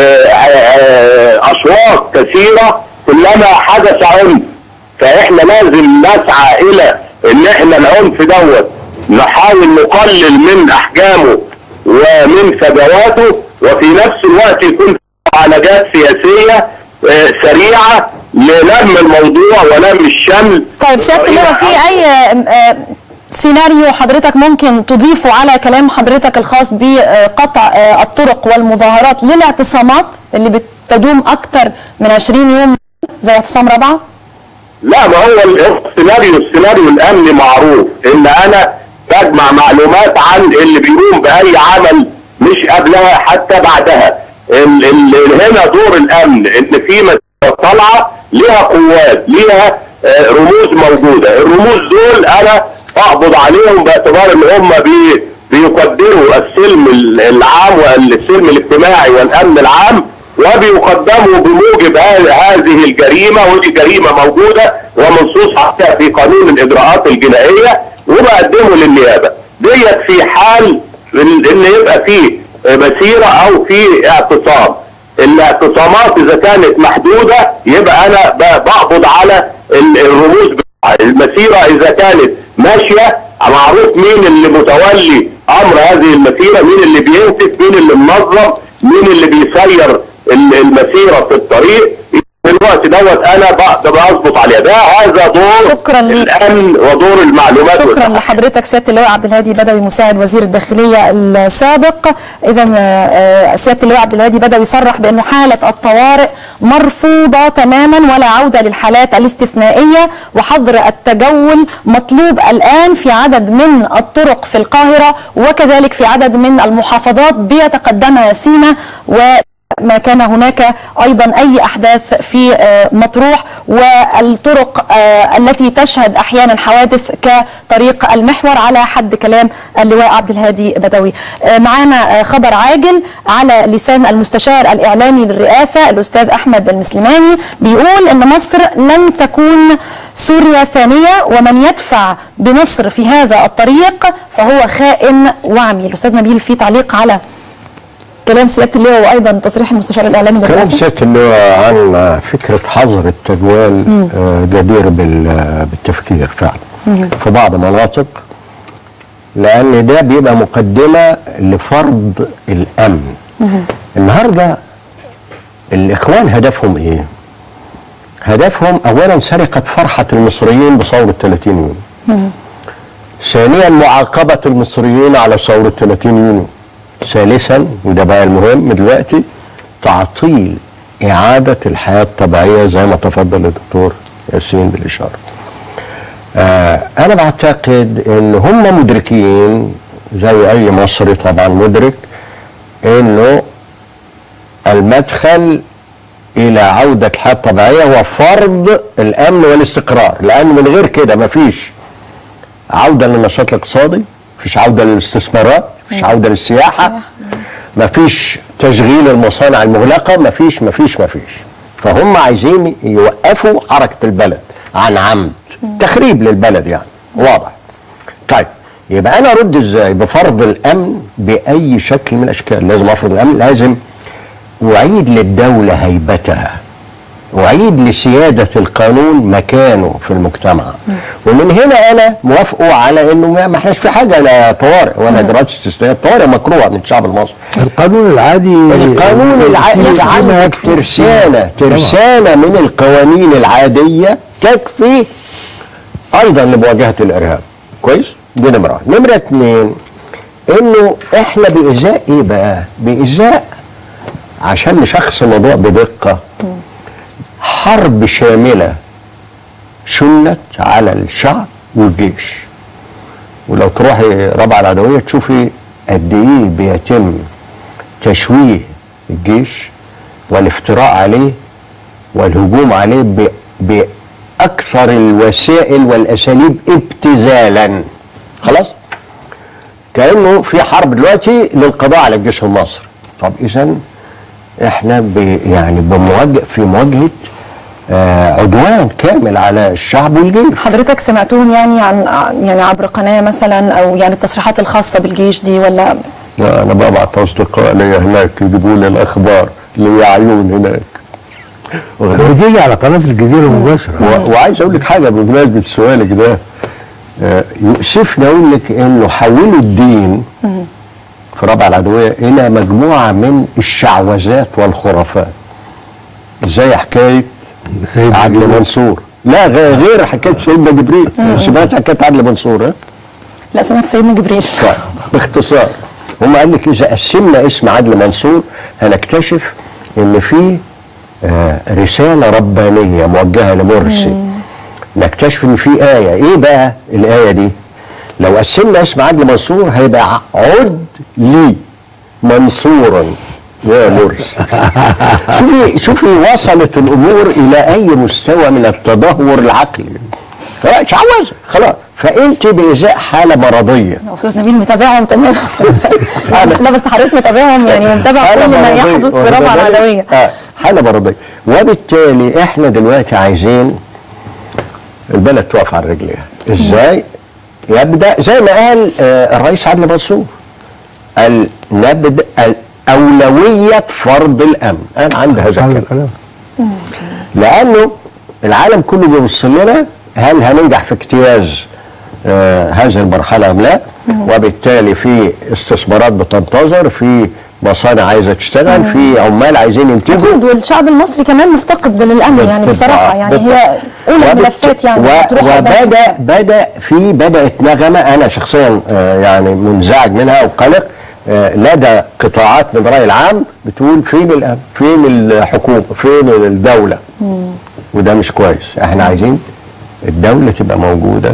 اشواط كثيره كلما حدث عنف. فاحنا لازم نسعى الى ان احنا العنف دوت نحاول نقلل من احجامه ومن فجواته، وفي نفس الوقت يكون معالجات سياسيه سريعه للم الموضوع ولم الشمل. طيب سياده اللواء، في اي سيناريو حضرتك ممكن تضيفه على كلام حضرتك الخاص بقطع الطرق والمظاهرات للاعتصامات اللي بتدوم اكثر من 20 يوم زي اعتصام رابعه؟ لا، ما هو السيناريو الامني معروف ان انا بجمع معلومات عن اللي بيقوم باي عمل مش قبلها حتى بعدها. هنا دور الامن ان في طالعه ليها قوات ليها رموز موجوده. الرموز دول انا اقبض عليهم باعتبار ان هم بيقدروا السلم العام والسلم الاجتماعي والامن العام، وبيقدموا بموجب هذه الجريمه، ودي جريمه موجوده ومنصوص عليها في قانون الاجراءات الجنائيه، وبقدمه للنيابه. ديت في حال ان يبقى فيه مسيره او في اعتصام. الاعتصامات اذا كانت محدوده يبقى انا بقبض على الرموز بتاع المسيره. اذا كانت ماشيه معروف مين اللي متولي امر هذه المسيره، مين اللي بينتج، مين اللي منظم، مين اللي بيسير المسيره في الطريق. في الوقت دوت انا بقدر اظبط عليها. ده هذا دور الامن ودور المعلومات. شكرا لحضرتك سياده اللواء عبد الهادي بدوي مساعد وزير الداخليه السابق. اذا سياده اللواء عبد الهادي بدوي صرح بانه حاله الطوارئ مرفوضه تماما ولا عوده للحالات الاستثنائيه، وحظر التجول مطلوب الان في عدد من الطرق في القاهره وكذلك في عدد من المحافظات بيتقدمها سينا، وما كان هناك ايضا اي احداث في مطروح والطرق التي تشهد احيانا حوادث كطريق المحور على حد كلام اللواء عبد الهادي بدوي. معانا خبر عاجل على لسان المستشار الاعلامي للرئاسه الاستاذ احمد المسلماني، بيقول ان مصر لن تكون سوريا ثانيه، ومن يدفع بمصر في هذا الطريق فهو خائن وعميل. الاستاذ نبيل في تعليق على كلام سياده اللواء وايضا تصريح المستشار الاعلامي للرئاسه؟ كلام سياده اللواء عن فكره حظر التجوال جدير بالتفكير فعلا في بعض مناطق، لان ده بيبقى مقدمه لفرض الامن. النهارده الاخوان هدفهم ايه؟ هدفهم اولا سرقه فرحه المصريين بثوره 30 يونيو. ثانيا معاقبه المصريين على ثوره 30 يونيو. ثالثا وده بقى المهم دلوقتي تعطيل إعادة الحياة الطبيعية زي ما تفضل الدكتور ياسين بالإشارة. أنا بعتقد إن هم مدركين زي أي مصري طبعا مدرك إنه المدخل إلى عودة الحياة الطبيعية هو فرض الأمن والاستقرار، لأن من غير كده مفيش عودة للنشاط الاقتصادي، مفيش عودة للاستثمارات، مفيش عودة للسياحة، مفيش تشغيل المصانع المغلقة، مفيش. فهم عايزين يوقفوا حركة البلد عن عمد، تخريب للبلد يعني واضح. طيب يبقى أنا أرد إزاي؟ بفرض الأمن بأي شكل من الأشكال. لازم أفرض الأمن، لازم أعيد للدولة هيبتها، أعيد لسيادة القانون مكانه في المجتمع. ومن هنا أنا موافقه على إنه ما احناش في حاجة لا طوارئ ولا إجراءات استثنائية. الطوارئ مكروهة من الشعب المصري. القانون العادي عندك ترسانة من القوانين العادية تكفي أيضا لمواجهة الإرهاب. كويس؟ دي نمرة واحد. نمرة اتنين إنه إحنا بإزاء إيه بقى؟ بإزاء عشان نشخص الموضوع بدقة. حرب شاملة شنت على الشعب والجيش. ولو تروحي رابعة العدوية تشوفي قد ايه بيتم تشويه الجيش والافتراء عليه والهجوم عليه بأكثر الوسائل والأساليب ابتذالا. خلاص؟ كأنه في حرب دلوقتي للقضاء على الجيش المصري. طب إذن احنا في مواجهة عدوان كامل على الشعب والجيش. حضرتك سمعتوهم يعني عبر قناة مثلا او يعني التصريحات الخاصة بالجيش دي ولا؟ لا انا ببعت اصدقاء ليا هناك يجيبوا لي الاخبار، ليا عيون هناك. بتيجي على قناة الجزيرة مباشرة. وعايز اقول لك حاجة بمناسبة سؤالك ده، يؤسفني اقول لك انه حولوا الدين في رابعة العدوية الى مجموعة من الشعوذات والخرافات. زي حكاية عدلي منصور. لا غير حكاية سيدنا جبريل. سمعت حكاية عدلي منصور؟ لا سمعت سيدنا جبريل. طيب باختصار هم قال لك اذا قسمنا اسم عدلي منصور هنكتشف ان في رسالة ربانية موجهة لمرسي. نكتشف ان في آية. ايه بقى الآية دي؟ لو قسمنا اسم عدلي منصور هيبقى عد لي منصورا يا مرسي. شوفي وصلت الامور الى اي مستوى من التدهور العقلي. شعوذه خلاص. فانت بازاء حاله مرضيه. استاذ نبيل متابعهم تماما. لا بس حضرتك متابعهم يعني ومتابع كل ما يحدث في رابعة العدوية. حاله مرضيه. وبالتالي احنا دلوقتي عايزين البلد تقف على رجليها. ازاي؟ يبدأ زي ما قال الرئيس عدلي منصور، نبدأ أولوية فرض الأمن. أنا عندي هذا الكلام، لأنه العالم كله بيبص لنا هل هننجح في اجتياز هذه المرحلة أم لا، وبالتالي في استثمارات بتنتظر، في مصانع عايزة تشتغل، في عمال عايزين ينتجوا، والشعب المصري كمان مفتقد للأمن يعني بصراحة، يعني هي أولى الملفات يعني بدأت نغمة أنا شخصيا يعني منزعج منها وقلق لدى قطاعات من الرأي العام بتقول فين الأمن؟ فين الحكومة؟ فين الدولة؟ وده مش كويس. احنا عايزين الدولة تبقى موجودة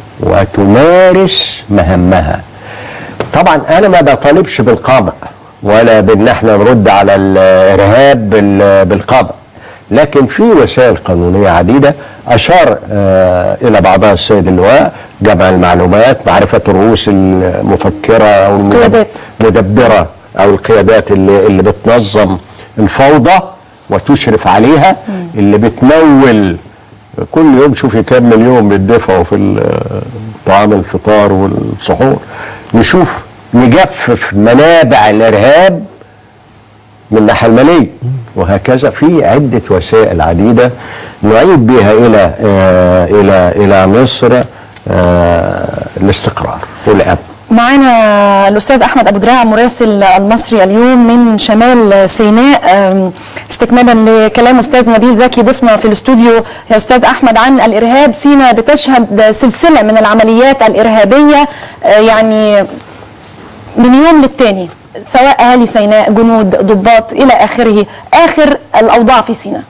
وتمارس مهامها. طبعا انا ما بطالبش بالقمع ولا بان احنا نرد على الارهاب بالقمع، لكن في وسائل قانونية عديدة اشار الى بعضها السيد اللواء: جمع المعلومات، معرفة الرؤوس المفكرة او المدبرة او القيادات اللي بتنظم الفوضى وتشرف عليها، اللي بتمول كل يوم شوفي كام مليون بيدفعوا في طعام الفطار والسحور. نشوف نجفف منابع الارهاب من الناحيه الماليه، وهكذا في عده وسائل عديده نعيد بها الى مصر الاستقرار والامن. معانا الأستاذ أحمد أبو دراع مراسل المصري اليوم من شمال سيناء، استكمالا لكلام أستاذ نبيل زكي ضيفنا في الاستوديو. يا أستاذ أحمد، عن الإرهاب، سيناء بتشهد سلسلة من العمليات الإرهابية يعني من يوم للتاني، سواء أهالي سيناء، جنود، ضباط إلى آخره. آخر الأوضاع في سيناء،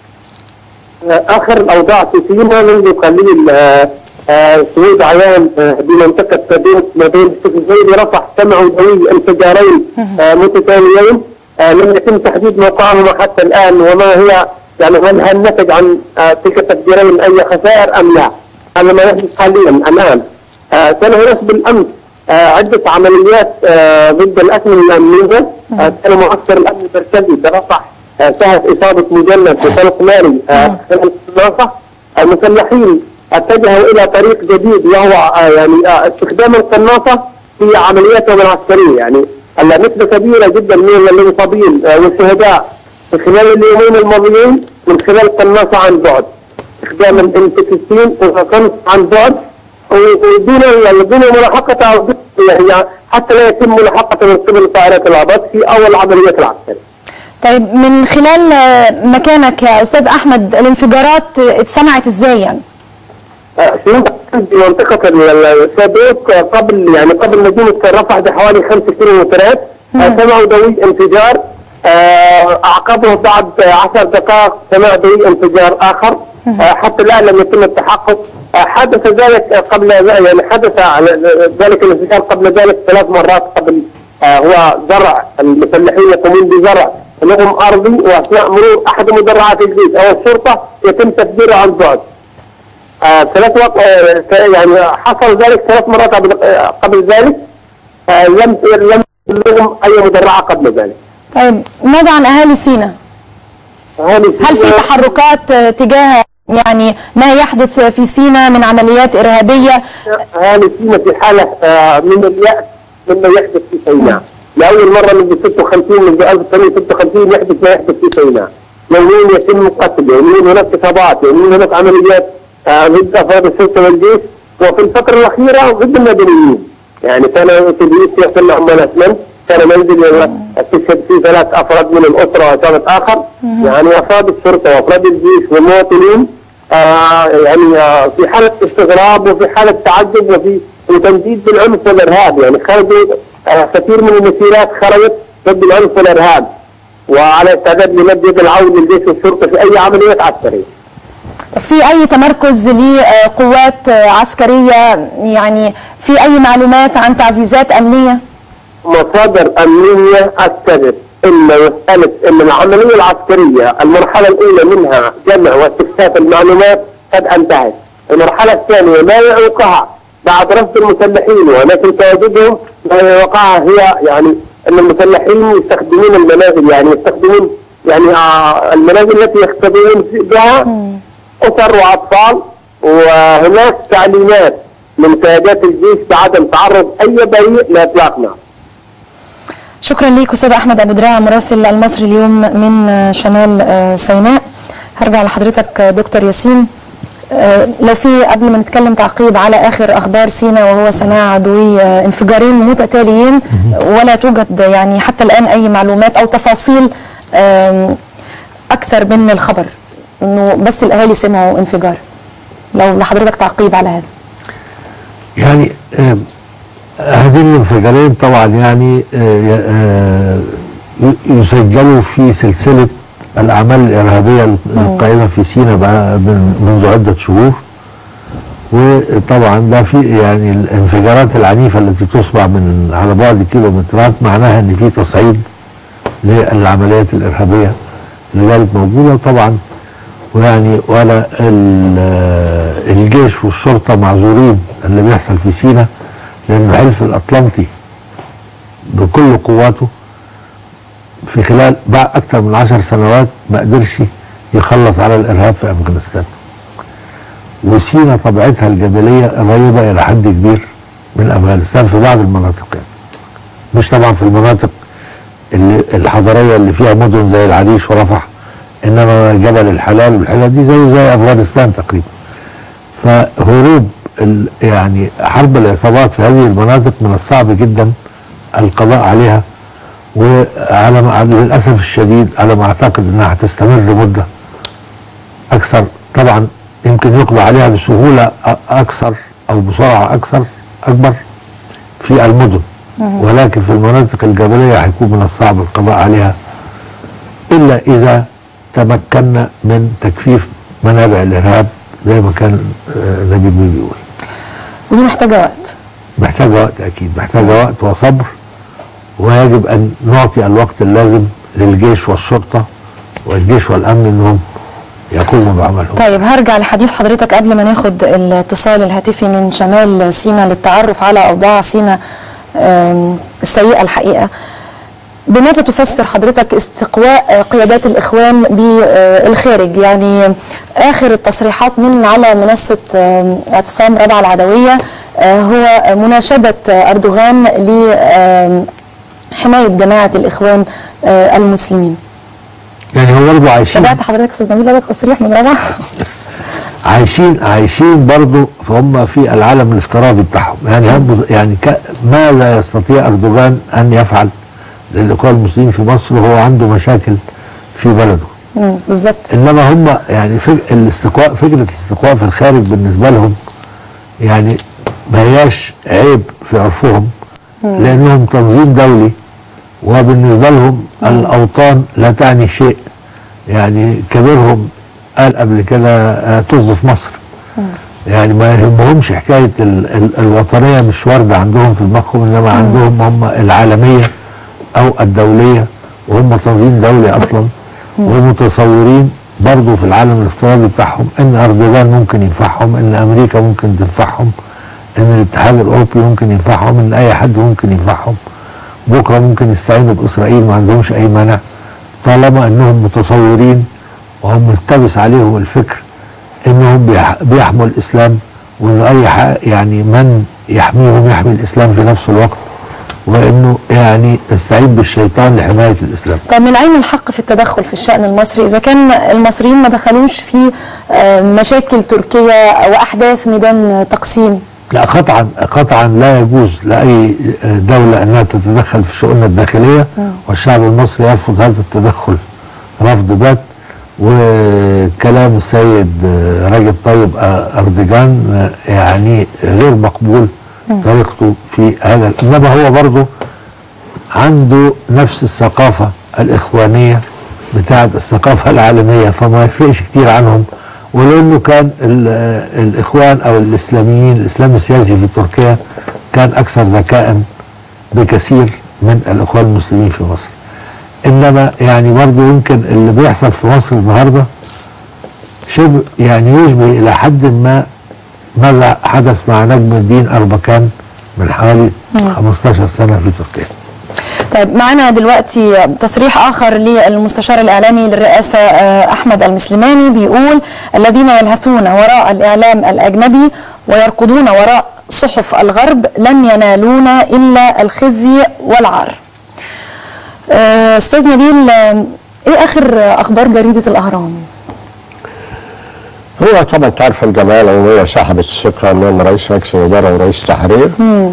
آخر الأوضاع في سيناء منذ قليل سويد عيان بمنطقة سدوس ما بين سجنين رفح سمعوا دوي انفجارين متتاليين لم يتم تحديد موقعهما حتى الآن، وما هي يعني هل نتج عن تلك التفجيرين أي خسائر أم لا؟ هذا ما يحدث حاليا الآن. كان هناك بالأمس عدة عمليات ضد الأكمنة الأمنية. كان معسكر الأمن المركزي برفح شهد إصابة مجند بطلق ناري خلال القناصة. المسلحين اتجهوا الى طريق جديد وهو يعني استخدام القناصه في عملياتهم العسكريه. يعني نسبه كبيره جدا من المصابين والشهداء في خلال اليومين الماضيين من خلال القناصه عن بعد، استخدام الام16 والقنص عن بعد ودون ملاحقته او يعني حتى لا يتم ملاحقته من قبل طائرات العبث في اول عمليات العسكريه. طيب، من خلال مكانك يا استاذ احمد، الانفجارات اتسمعت ازاي يعني؟ في منطقة السادوك قبل مدينة رفح بحوالي 5 كيلومترات سمعوا دوي انفجار، أعقبه بعد 10 دقائق سمع دوي انفجار آخر. حتى الآن لم يتم التحقق. حدث ذلك حدث ذلك الانفجار قبل ذلك 3 مرات قبل. هو زرع، المسلحين يقومون بزرع لهم أرضي، وأثناء مرور أحد مدرعات الجيش أو الشرطة يتم تفجيره عن بعد. يعني حصل ذلك 3 مرات قبل ذلك. لم لهم اي مدرعه قبل ذلك. طيب، ماذا عن اهالي سيناء؟ هل في تحركات تجاه يعني ما يحدث في سيناء من عمليات ارهابيه؟ اهالي سيناء في حاله من اليأس مما يحدث في سيناء. لاول مره منذ 1956 يحدث ما يحدث في سيناء. يوميا يتم قتل، يوميا هناك اصابات، يوميا هناك عمليات ضد افراد الشرطه والجيش، وفي الفتره الاخيره ضد المدنيين. يعني كان في الجيش يحصل لهم اسمنت، كان منزل استشهد فيه 3 افراد من الاسره وثالث اخر. يعني افراد الشرطه وافراد الجيش والمواطنين يعني في حاله استغراب وفي حاله تعجب وفي تنديد بالعنف والارهاب. يعني خرجوا كثير من المسيرات خرجت ضد العنف والارهاب، وعلى استعداد لمد يد العون للجيش والشرطه في اي عمليات عسكريه. في أي تمركز لقوات عسكرية؟ يعني في أي معلومات عن تعزيزات أمنية؟ مصادر أمنية أكدت أن مسألة أن العملية العسكرية المرحلة الأولى منها جمع واستكشاف المعلومات قد انتهت. المرحلة الثانية ما يعوقها بعد رفض المسلحين ولكن تواجدهم ما يعوقها هي يعني أن المسلحين يستخدمون المنازل، يعني يستخدمون يعني المنازل التي يختبئون بها أسر وأطفال. وهناك تعليمات من قيادات الجيش بعدم تعرض اي بريء لاطلاق نار. شكرا ليك استاذ احمد ابو دراع مراسل المصري اليوم من شمال سيناء. هرجع لحضرتك دكتور ياسين، لو في قبل ما نتكلم تعقيب على اخر اخبار سيناء وهو سماع عدوي انفجارين متتاليين ولا توجد يعني حتى الان اي معلومات او تفاصيل اكثر من الخبر انه بس الاهالي سمعوا انفجار، لو لحضرتك تعقيب على هذا. يعني هذه الانفجارين طبعا يعني يسجلوا في سلسلة الأعمال الإرهابية القائمة في سيناء منذ عدة شهور، وطبعا ده في يعني الانفجارات العنيفة التي تصبح من على بعد كيلومترات معناها ان في تصعيد للعمليات الإرهابية لذلك موجودة طبعا. ويعني ولا الجيش والشرطة معذورين اللي بيحصل في سيناء، لأن الحلف الأطلنطي بكل قواته في خلال بعد أكثر من 10 سنوات ما قدرش يخلص على الإرهاب في أفغانستان. وسيناء طبيعتها الجبلية قريبة إلى حد كبير من أفغانستان في بعض المناطق، يعني مش طبعا في المناطق الحضرية اللي فيها مدن زي العريش ورفح، إنما جبل الحلال والحاجات دي زي أفغانستان تقريبا. فهروب يعني حرب العصابات في هذه المناطق من الصعب جدا القضاء عليها، وعلى للأسف الشديد على ما أعتقد أنها هتستمر مدة أكثر. طبعا يمكن يقضى عليها بسهولة أكثر أو بسرعة أكبر في المدن، ولكن في المناطق الجبلية هيكون من الصعب القضاء عليها إلا إذا تمكنا من تكفيف منابع الإرهاب زي ما كان نبيل بيه بيقول. ودي محتاجة وقت. محتاجة وقت أكيد، محتاجة وقت وصبر، ويجب أن نعطي الوقت اللازم للجيش والشرطة والجيش والأمن أنهم يقوموا بعملهم. طيب هرجع لحديث حضرتك قبل ما ناخد الاتصال الهاتفي من شمال سيناء للتعرف على أوضاع سيناء السيئة الحقيقة. بماذا تفسر حضرتك استقواء قيادات الإخوان بالخارج؟ يعني آخر التصريحات من على منصة اعتصام رابعة العدوية هو مناشدة أردوغان لحماية جماعة الإخوان المسلمين. يعني هو برضه عايشين. تابعت حضرتك أستاذ نبيل هذا التصريح من رابعة؟ عايشين برضه فهم في العالم الافتراضي بتاعهم، يعني ماذا يستطيع أردوغان أن يفعل للإخوان المسلمين في مصر وهو عنده مشاكل في بلده؟ بالظبط. انما هم يعني فكره الاستقواء في الخارج بالنسبه لهم يعني ما هياش عيب في عرفهم، لانهم تنظيم دولي وبالنسبه لهم الاوطان لا تعني شيء. يعني كبيرهم قال قبل كده طز في مصر. يعني ما يهمهمش حكايه الوطنيه، مش وارده عندهم في دماغهم، انما عندهم هم العالميه او الدوليه، وهم تنظيم دولي اصلا، ومتصورين برضه في العالم الافتراضي بتاعهم ان اردوغان ممكن ينفعهم، ان امريكا ممكن تنفعهم، ان الاتحاد الاوروبي ممكن ينفعهم، ان اي حد ممكن ينفعهم، بكره ممكن يستعينوا باسرائيل، ما عندهمش اي مانع طالما انهم متصورين وهم ملتبس عليهم الفكر انهم بيحموا الاسلام، وان اي يعني من يحميهم يحمي الاسلام في نفس الوقت، وانه يعني استعين بالشيطان لحمايه الاسلام. طب من اين الحق في التدخل في الشان المصري اذا كان المصريين ما دخلوش في مشاكل تركيا واحداث ميدان تقسيم؟ لا قطعا لا يجوز لاي دوله انها تتدخل في شؤوننا الداخليه، والشعب المصري يرفض هذا التدخل رفض بات. وكلام السيد رجب طيب أردوغان يعني غير مقبول طريقته في هذا، انما هو برضه عنده نفس الثقافه الاخوانيه بتاعه الثقافه العالميه، فما يفرقش كتير عنهم. ولانه كان الاخوان او الاسلاميين الاسلام السياسي في تركيا كان اكثر ذكاء بكثير من الاخوان المسلمين في مصر. انما يعني برضه يمكن اللي بيحصل في مصر النهارده شبه يعني يشبه الى حد ما ماذا حدث مع نجم الدين أربكان من حوالي 15 سنة في تركيا. طيب معنا دلوقتي تصريح آخر للمستشار الإعلامي للرئاسة أحمد المسلماني، بيقول الذين يلهثون وراء الإعلام الأجنبي ويركضون وراء صحف الغرب لن ينالون إلا الخزي والعار. أستاذ نبيل، إيه آخر أخبار جريدة الأهرام؟ هو طبعا تعرف الجمعية العمومية سحبت الثقة من رئيس مجلس الإدارة ورئيس التحرير.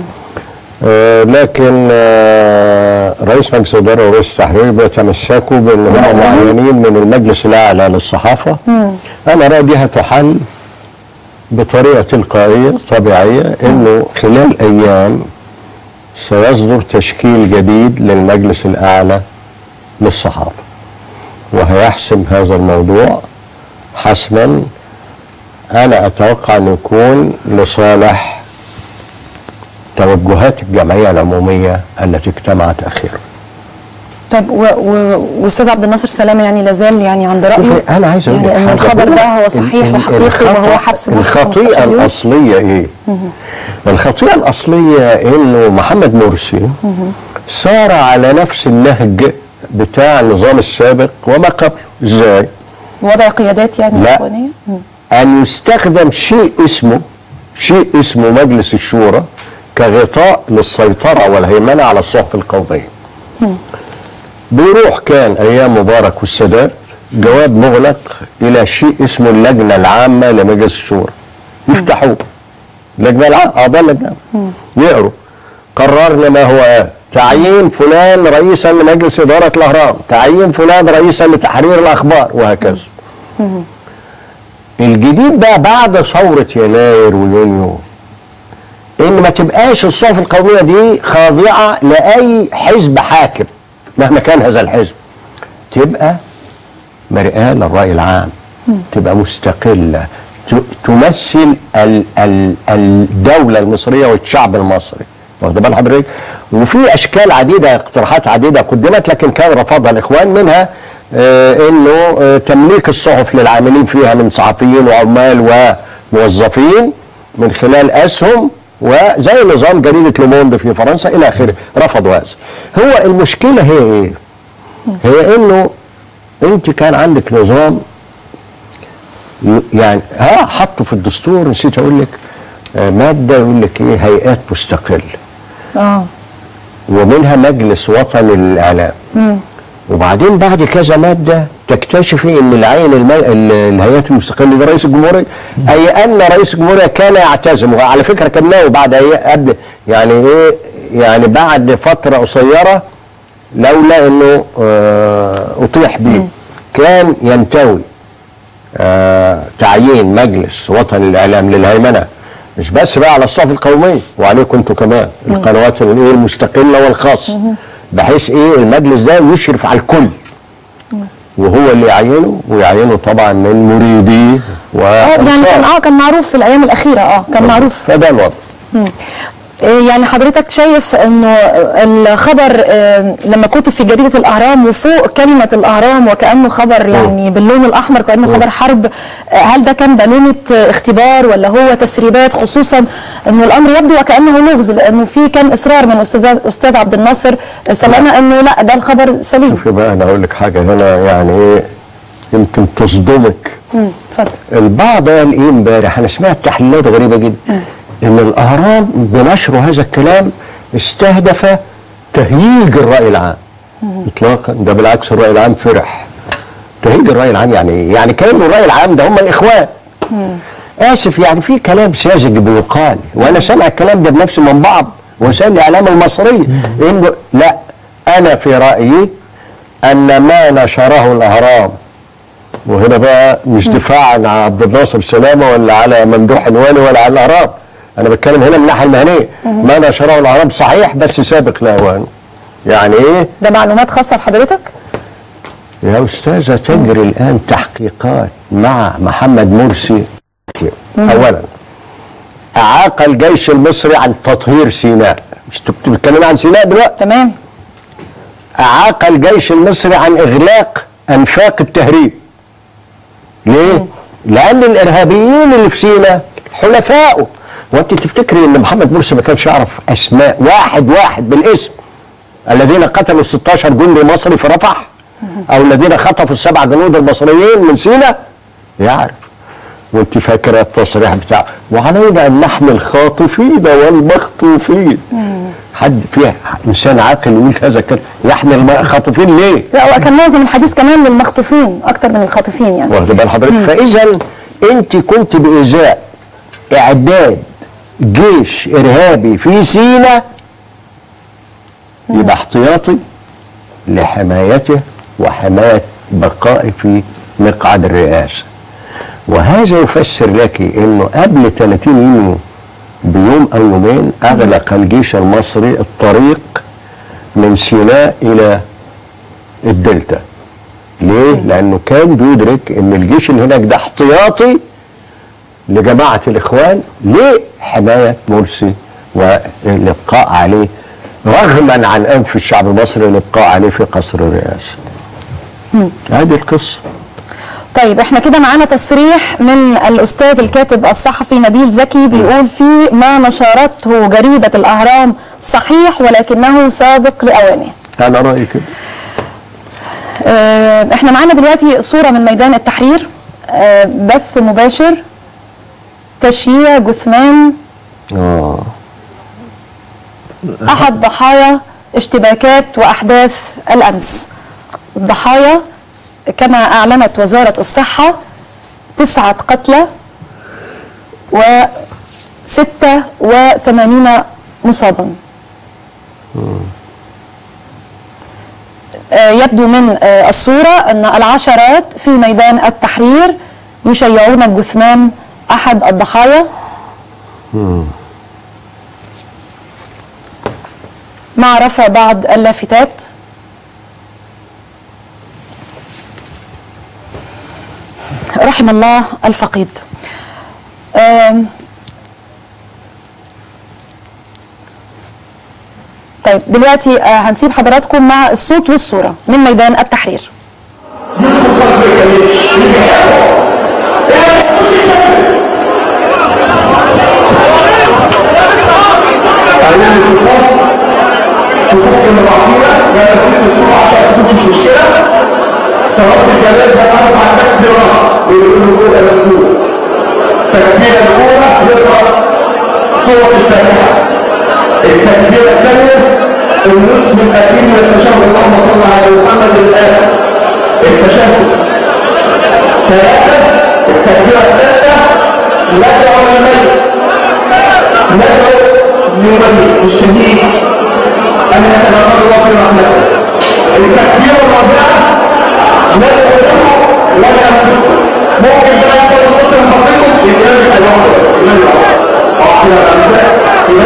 لكن رئيس مجلس الإدارة ورئيس التحرير بيتمسكوا بأن هم معينين من المجلس الأعلى للصحافة. أنا رأيي دي هتحل بطريقة تلقائية طبيعية، إنه خلال أيام سيصدر تشكيل جديد للمجلس الأعلى للصحافة، وهيحسم هذا الموضوع حسما أنا أتوقع أن يكون لصالح توجهات الجمعية العمومية التي اجتمعت أخيرا. طب واستاذ عبد الناصر سلامه يعني لازال يعني عند رأيه؟ أنا عايز أقول لك يعني الخبر ده هو صحيح وحقيقي وهو حبس الخطيئة الأصلية إيه؟ الخطيئة الأصلية إنه محمد مرسي سار على نفس النهج بتاع النظام السابق وما قبل. إزاي؟ وضع قيادات يعني لا، أن يستخدم شيء اسمه مجلس الشورى كغطاء للسيطرة والهيمنة على الصحف القومية. بيروح كان أيام مبارك والسادات جواب مغلق إلى شيء اسمه اللجنة العامة لمجلس الشورى، يفتحوه اللجنة العامة، أعضاء اللجنة يقروا قررنا ما هو تعيين فلان رئيسا لمجلس إدارة الأهرام، تعيين فلان رئيسا لتحرير الأخبار، وهكذا. الجديد بقى بعد ثورة يناير ويونيو إن ما تبقاش الصحف القومية دي خاضعة لأي حزب حاكم مهما كان هذا الحزب، تبقى مرآة للرأي العام، تبقى مستقلة، تمثل الدولة المصرية والشعب المصري. واخد بال حضرتك؟ وفي أشكال عديدة، اقتراحات عديدة قدمت لكن كان رفضها الإخوان، منها إنه تمليك الصحف للعاملين فيها من صحفيين وعمال وموظفين من خلال أسهم، وزي نظام جريدة لوموند في فرنسا إلى آخره، رفضوا هذا. هو المشكلة هي إيه؟ هي إنه أنت كان عندك نظام يعني حطوا في الدستور، نسيت أقول لك مادة يقول لك إيه، هيئات مستقلة. ومنها مجلس وطني للإعلام. وبعدين بعد كذا مادة تكتشفي ان العين الهيئات المستقله ده رئيس الجمهوريه، اي ان رئيس الجمهوريه كان يعتزم، وعلى فكره كان ناوي بعد قبل يعني ايه، يعني بعد فتره قصيره لولا انه اطيح به كان ينتوي تعيين مجلس وطني للاعلام للهيمنه مش بس بقى على الصحف القوميه وعليكم انتم كمان القنوات المستقله والخاصه، بحيث ايه المجلس ده يشرف على الكل، وهو اللي يعينه، ويعينه طبعا من مريديه يعني كان معروف في الايام الاخيره كان معروف. فده الوضع. يعني حضرتك شايف انه الخبر لما كتب في جريده الاهرام وفوق كلمه الاهرام وكانه خبر يعني باللون الاحمر كانه خبر حرب، هل ده كان بالونه اختبار ولا هو تسريبات، خصوصا انه الامر يبدو وكانه لغز، لانه في كان اصرار من استاذ عبد الناصر سلامه انه لا ده الخبر سليم. شوفي بقى انا اقول لك حاجه هنا يعني ايه يمكن تصدمك. اتفضل. البعض قال ايه امبارح، انا سمعت تحليلات غريبه جدا ان الاهرام بنشر هذا الكلام استهدف تهييج الراي العام. اطلاقا، ده بالعكس الراي العام فرح. تهييج الراي العام يعني ايه؟ يعني كانه الراي العام ده هم الاخوان. اسف، يعني في كلام ساذج بيقال، وانا سامع الكلام ده بنفسي من بعض وسائل الاعلام المصريه، انه لا، انا في رايي ان ما نشره الاهرام، وهنا بقى مش دفاع عن عبد الناصر سلامه ولا على ممدوح عنواني ولا على الاهرام، انا بتكلم هنا من الناحيه المهنيه، ما نشره الاهرام صحيح بس سابق لاوانه. يعني ايه؟ ده معلومات خاصه بحضرتك؟ يا استاذه تجري الان تحقيقات مع محمد مرسي. اولا اعاق الجيش المصري عن تطهير سيناء، مش بتتكلم عن سيناء دلوقتي؟ تمام. اعاق الجيش المصري عن اغلاق انفاق التهريب. ليه؟ لان الارهابيين اللي في سيناء حلفائه. وانت تفتكري ان محمد مرسي ما كانش يعرف اسماء واحد بالاسم الذين قتلوا 16 جندي مصري في رفح، او الذين خطفوا ال7 جنود المصريين من سيناء يعرف. وانت فاكره التصريح بتاع وعلينا ان نحمي الخاطفين والمخطوفين. حد فيه انسان عاقل يقول هذا كده؟ يحمي الخاطفين ليه؟ لا، وكان معظم الحديث كمان للمخطوفين اكتر من الخاطفين يعني. واخد بال حضرتك؟ فاذا انت كنت بازاء اعداد جيش ارهابي في سيناء، يبقى احتياطي لحمايته وحمايه بقائه في مقعد الرئاسه. وهذا يفسر لك انه قبل 30 يونيو بيوم او يومين اغلق الجيش المصري الطريق من سيناء الى الدلتا. ليه؟ لانه كان بيدرك ان الجيش اللي هناك ده احتياطي لجماعه الاخوان لحمايه مرسي والابقاء عليه رغما عن انف الشعب المصري، الابقاء عليه في قصر الرئاسه. هذه القصه. طيب احنا كده معانا تصريح من الاستاذ الكاتب الصحفي نبيل زكي بيقول فيه ما نشرته جريدة الاهرام صحيح ولكنه سابق لاوانه. انا رايي كده. احنا معانا دلوقتي صورة من ميدان التحرير، بث مباشر تشييع جثمان احد ضحايا اشتباكات واحداث الامس. الضحايا كما أعلنت وزارة الصحة 9 قتلى و86 مصابا. يبدو من الصورة أن العشرات في ميدان التحرير يشيعون جثمان أحد الضحايا مع رفع بعض اللافتات. رحم الله الفقيد. طيب دلوقتي هنسيب حضراتكم مع الصوت والصورة من ميدان التحرير. صفوف المراحية يا سيدي الصورة 10 صفوف مش مشكلة. صلاة الجنازة 4 تكبيرات ويقولوا الأولى مسؤول. التكبيرة الأولى يقرأ سورة الفاتحة. التكبيرة الثانية النصف الأخير من التشهد اللهم صل على محمد الآخر. التشهد 3. التكبيرة الثالثة ندعو للميت. ندعو للميت الشهيد أن يتغفر الله في رحمته. التكبيرة الرابعة ندعو له ولا ينفسه. ممكن بقى يسوي الصوت من فضلكم الإمام الواحد بس. الإمام الواحد. كده يا أعزائي كده.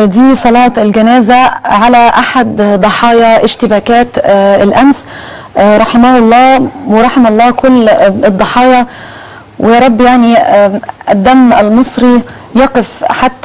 دي صلاة الجنازة على أحد ضحايا اشتباكات الأمس، رحمه الله ورحم الله كل الضحايا، ويا رب يعني الدم المصري يقف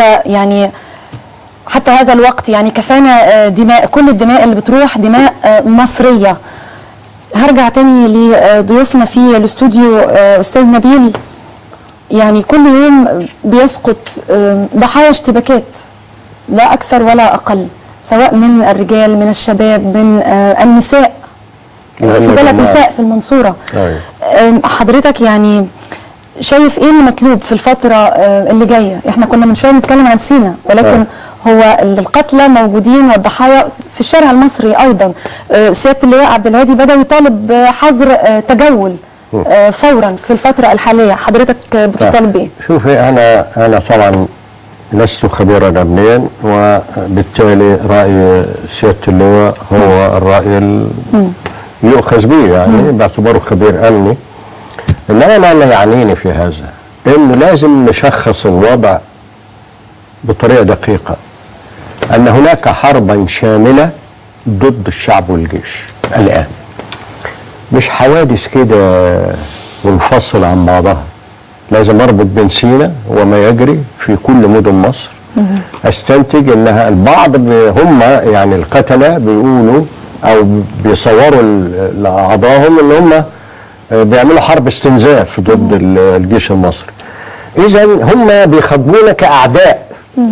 حتى هذا الوقت. يعني كفانا دماء، كل الدماء اللي بتروح دماء مصرية. هرجع تاني لضيوفنا في الاستوديو. أستاذ نبيل، يعني كل يوم بيسقط ضحايا اشتباكات لا أكثر ولا أقل، سواء من الرجال، من الشباب، من النساء. في 3 نساء في المنصورة. حضرتك يعني شايف ايه المطلوب في الفترة اللي جاية؟ احنا كنا من شوية بنتكلم عن سينا، ولكن هو القتلى موجودين والضحايا في الشارع المصري ايضا. سيادة اللواء عبد الهادي بدأ يطالب حظر تجول فورا في الفترة الحالية. حضرتك بتطالب بايه؟ شوفي، انا طبعا لست خبيرا امنيا، وبالتالي راي سياده اللواء هو الراي يؤخذ به، يعني باعتباره خبير امني. انما انا اللي يعنيني في هذا انه لازم نشخص الوضع بطريقه دقيقه، ان هناك حربا شامله ضد الشعب والجيش الان، مش حوادث كده منفصله عن بعضها. لازم اربط بين سينا وما يجري في كل مدن مصر. استنتج انها البعض هم يعني القتله بيقولوا او بيصوروا لاعضائهم ان هم بيعملوا حرب استنزاف ضد الجيش المصري. اذا هم بيخاطبونا كاعداء،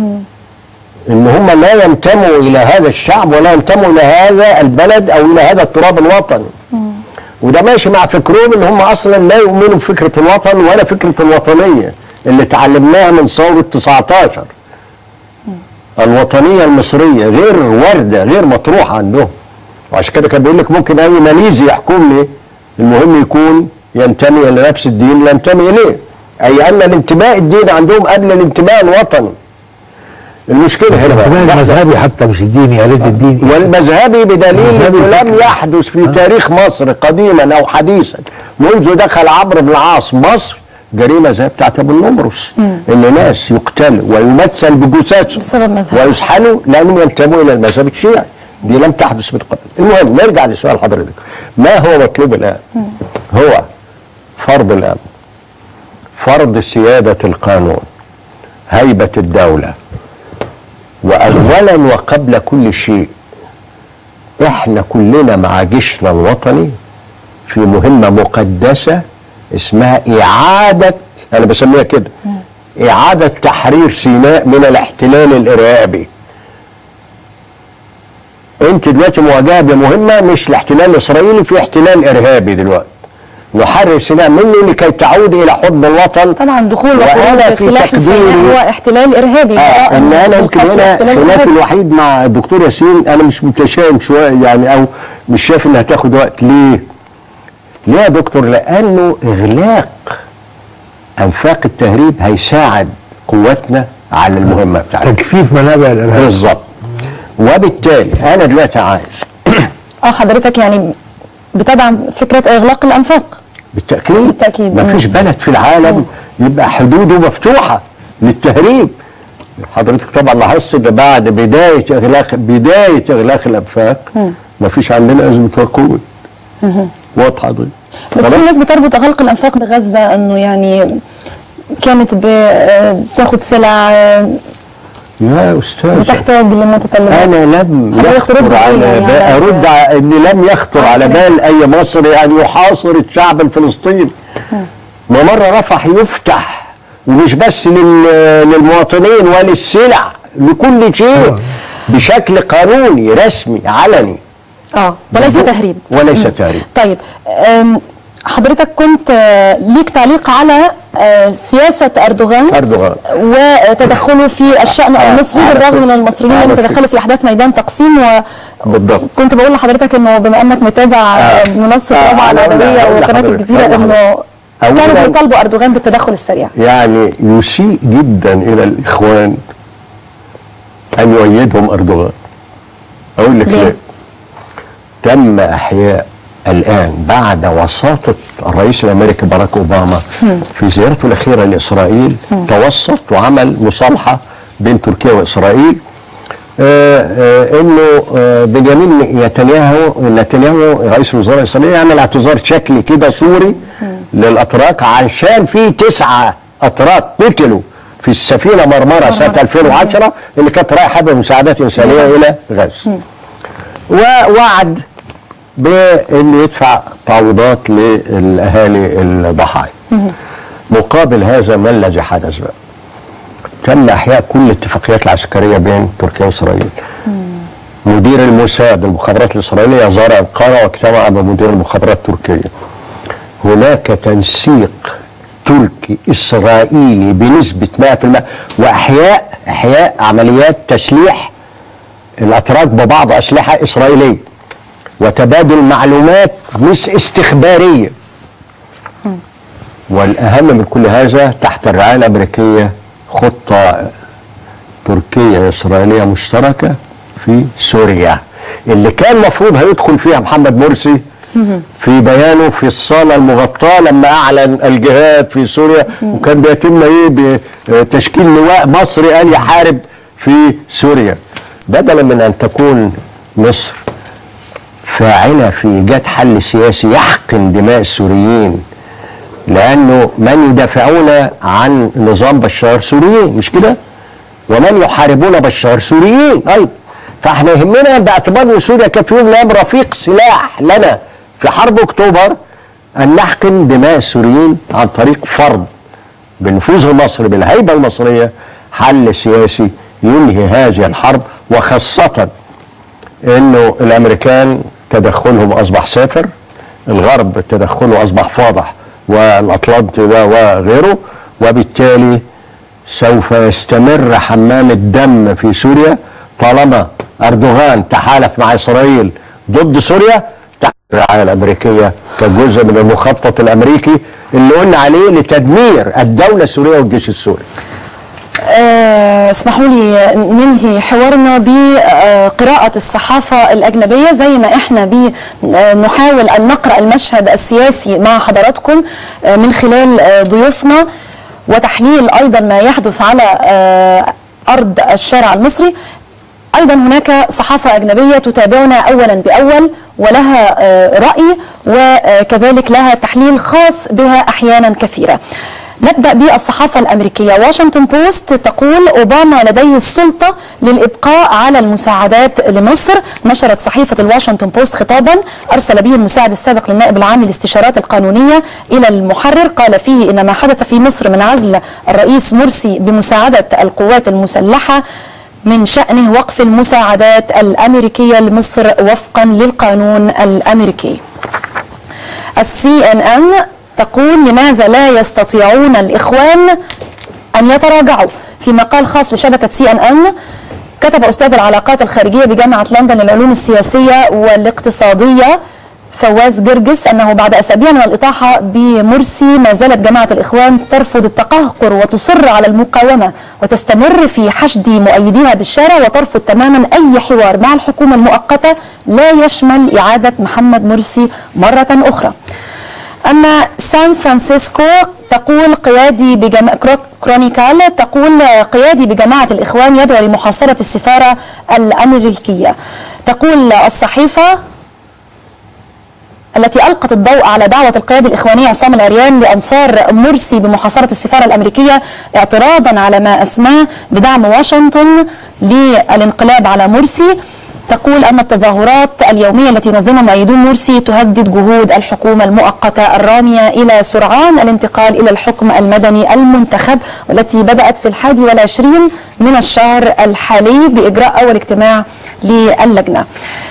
ان هم لا ينتموا الى هذا الشعب ولا ينتموا الى هذا البلد او الى هذا التراب الوطني. وده ماشي مع فكرهم ان هم اصلا لا يؤمنوا بفكره الوطن ولا فكره الوطنيه اللي اتعلمناها من ثوره 19. الوطنيه المصريه غير وارده، غير مطروحه عندهم. وعشان كده كان بيقول لك ممكن اي ماليزي يحكمني، المهم يكون ينتمي الى نفس الدين اللي ينتمي اليه، اي ان الانتماء الديني عندهم قبل الانتماء الوطني. المشكله هنا الانتماء المذهبي حتى مش الديني، يا ريت الديني والمذهبي، بدليل انه لم يحدث في تاريخ مصر قديما او حديثا منذ دخل عمرو بن العاص مصر جريمه زي بتاعت ابو النمرس، ان ناس يقتلوا ويمثل بجثثهم ويسحلوا لانهم ينتموا الى المذهب الشيعي. دي لم تحدث من قبل. المهم نرجع لسؤال حضرتك، ما هو مطلوب الان؟ هو فرض الامن، فرض سياده القانون، هيبه الدوله، واولا وقبل كل شيء احنا كلنا مع جيشنا الوطني في مهمه مقدسه اسمها اعاده، انا بسميها كده، اعاده تحرير سيناء من الاحتلال الارهابي. انت دلوقتي مواجهه بمهمه مش الاحتلال الاسرائيلي، في احتلال ارهابي دلوقتي. نحرر سيناء منه لكي تعود الى حضن الوطن. طبعا دخول وخروج سلاح سيناء هو احتلال ارهابي. ان انا يمكن هنا خلافي الوحيد مع الدكتور ياسين، انا مش متشائم شويه يعني، او مش شايف انها تاخد وقت. ليه يا دكتور؟ لانه اغلاق انفاق التهريب هيساعد قواتنا على المهمه بتاعتنا، تجفيف منابع الارهاب بالظبط. وبالتالي انا دلوقتي عايز حضرتك يعني بتدعم فكره اغلاق الانفاق؟ بالتاكيد. ما فيش بلد في العالم يبقى حدوده مفتوحه للتهريب. حضرتك طبعا لاحظت ان بعد بدايه اغلاق الانفاق ما فيش عندنا ازمه وقود. واضحه دي. بس في ناس بتربط اغلاق الانفاق بغزه، انه يعني كانت بتاخد سلع يا استاذ بتحتاج لمتطلبات. انا لم يخطر على ارد ان لم يخطر على بال اي مصري ان يحاصر الشعب الفلسطيني. ومره رفح يفتح، ومش بس للمواطنين وللسلع، لكل شيء بشكل قانوني رسمي علني. وليس تهريب. وليس تهريب. طيب حضرتك كنت ليك تعليق على سياسة أردوغان وتدخله في الشأن المصري، بالرغم من المصريين لم يتدخلوا في أحداث ميدان تقسيم. وكنت بقول لحضرتك أنه بما أنك متابع منصة رابعة العربية وقناة الجزيرة، أنه كانوا بيطالبوا أردوغان بالتدخل السريع. يعني يسيء جدا إلى الإخوان أن يؤيدهم أردوغان. أقول لك ليه؟ تم إحياء الآن بعد وساطة الرئيس الأمريكي باراك أوباما في زيارته الأخيرة لإسرائيل، توسط وعمل مصالحة بين تركيا وإسرائيل، انه بنيامين نتنياهو رئيس الوزراء الاسرائيلي يعمل اعتذار شكلي كده صوري للاتراك، عشان في 9 اتراك قتلوا في السفينه مرمره سنه 2010 اللي كانت رايحه بمساعدات انسانيه الى غزه. ووعد بانه يدفع تعويضات للاهالي الضحايا. مقابل هذا ما الذي حدث بقى؟ تم احياء كل الاتفاقيات العسكريه بين تركيا واسرائيل. مدير الموساد المخابرات الاسرائيليه زار انقره واجتمع بمدير المخابرات التركيه. هناك تنسيق تركي اسرائيلي بنسبه 100% واحياء عمليات تسليح الاتراك ببعض اسلحه اسرائيليه وتبادل معلومات مش استخباريه. والاهم من كل هذا تحت الرعايه الامريكيه خطه تركيه اسرائيليه مشتركه في سوريا اللي كان المفروض هيدخل فيها محمد مرسي في بيانه في الصاله المغطاه لما اعلن الجهاد في سوريا، وكان بيتم بتشكيل لواء مصري قال يحارب في سوريا. بدلا من ان تكون مصر فاعله في ايجاد حل سياسي يحقن دماء السوريين، لانه من يدافعون عن نظام بشار سوريين مش كده؟ ومن يحاربون بشار سوريين ايضا. فاحنا يهمنا باعتبار ان سوريا كان في يوم من الايام رفيق سلاح لنا في حرب اكتوبر ان نحقن دماء السوريين عن طريق فرض بنفوذ المصري بالهيبه المصريه حل سياسي ينهي هذه الحرب، وخاصه انه الامريكان تدخلهم اصبح سافر، الغرب تدخله اصبح فاضح والاطلنطي وغيره، وبالتالي سوف يستمر حمام الدم في سوريا طالما اردوغان تحالف مع اسرائيل ضد سوريا تحت الرعايه الامريكيه كجزء من المخطط الامريكي اللي قلنا عليه لتدمير الدوله السوريه والجيش السوري. اسمحوا لي ننهي حوارنا بقراءة الصحافة الأجنبية زي ما احنا بنحاول أن نقرأ المشهد السياسي مع حضراتكم من خلال ضيوفنا وتحليل أيضا ما يحدث على أرض الشارع المصري. أيضا هناك صحافة أجنبية تتابعنا أولا بأول ولها رأي وكذلك لها تحليل خاص بها أحيانا كثيرة. نبدأ بالصحافة الأمريكية. واشنطن بوست تقول أوباما لديه السلطة للإبقاء على المساعدات لمصر. نشرت صحيفة الواشنطن بوست خطابا أرسل به المساعد السابق للنائب العام للاستشارات القانونية إلى المحرر قال فيه إن ما حدث في مصر من عزل الرئيس مرسي بمساعدة القوات المسلحة من شأنه وقف المساعدات الأمريكية لمصر وفقا للقانون الأمريكي. CNN تقول لماذا لا يستطيعون الإخوان أن يتراجعوا. في مقال خاص لشبكة CNN كتب أستاذ العلاقات الخارجية بجامعة لندن للعلوم السياسية والاقتصادية فواز جرجس أنه بعد أسابيع من الإطاحة بمرسي ما زالت جماعة الإخوان ترفض التقهقر وتصر على المقاومة وتستمر في حشد مؤيديها بالشارع وترفض تماما أي حوار مع الحكومة المؤقتة لا يشمل إعادة محمد مرسي مرة أخرى. أما سان فرانسيسكو تقول كرونيكال تقول قيادي بجماعة الإخوان يدعو لمحاصرة السفارة الأمريكية. تقول الصحيفة التي ألقت الضوء على دعوة القيادة الإخوانية عصام العريان لأنصار مرسي بمحاصرة السفارة الأمريكية اعتراضا على ما أسماه بدعم واشنطن للانقلاب على مرسي. تقول أن التظاهرات اليومية التي ينظمها مؤيدون مرسي تهدد جهود الحكومة المؤقتة الرامية إلى سرعان الانتقال إلى الحكم المدني المنتخب والتي بدأت في 21 من الشهر الحالي بإجراء أول اجتماع للجنة.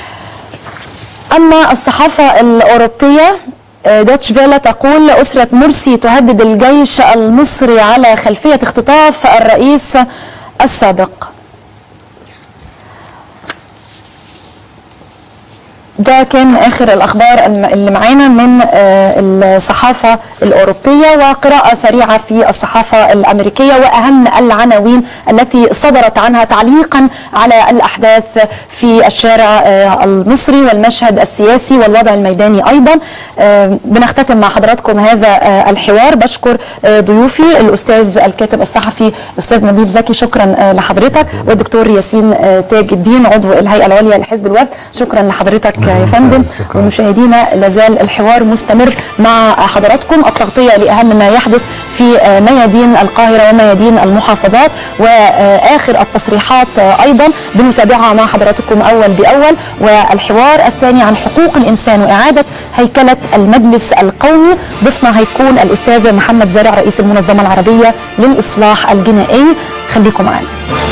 أما الصحافة الأوروبية دوتش فيلا تقول أسرة مرسي تهدد الجيش المصري على خلفية اختطاف الرئيس السابق. ده كان آخر الأخبار اللي معانا من الصحافة الأوروبية، وقراءة سريعة في الصحافة الأمريكية وأهم العناوين التي صدرت عنها تعليقا على الأحداث في الشارع المصري والمشهد السياسي والوضع الميداني أيضا. بنختتم مع حضراتكم هذا الحوار. بشكر ضيوفي الأستاذ الكاتب الصحفي الأستاذ نبيل زكي، شكرا لحضرتك، والدكتور ياسين تاج الدين عضو الهيئة العليا لحزب الوفد، شكرا لحضرتك يا فندم. ومشاهدينا لازال الحوار مستمر مع حضراتكم، التغطية لأهم ما يحدث في ميادين القاهرة وميادين المحافظات، وآخر التصريحات أيضا بنتابعها مع حضراتكم أول بأول، والحوار الثاني عن حقوق الإنسان وإعادة هيكلة المجلس القومي. ضيفنا هيكون الأستاذ محمد زارع رئيس المنظمة العربية للإصلاح الجنائي. خليكم معنا.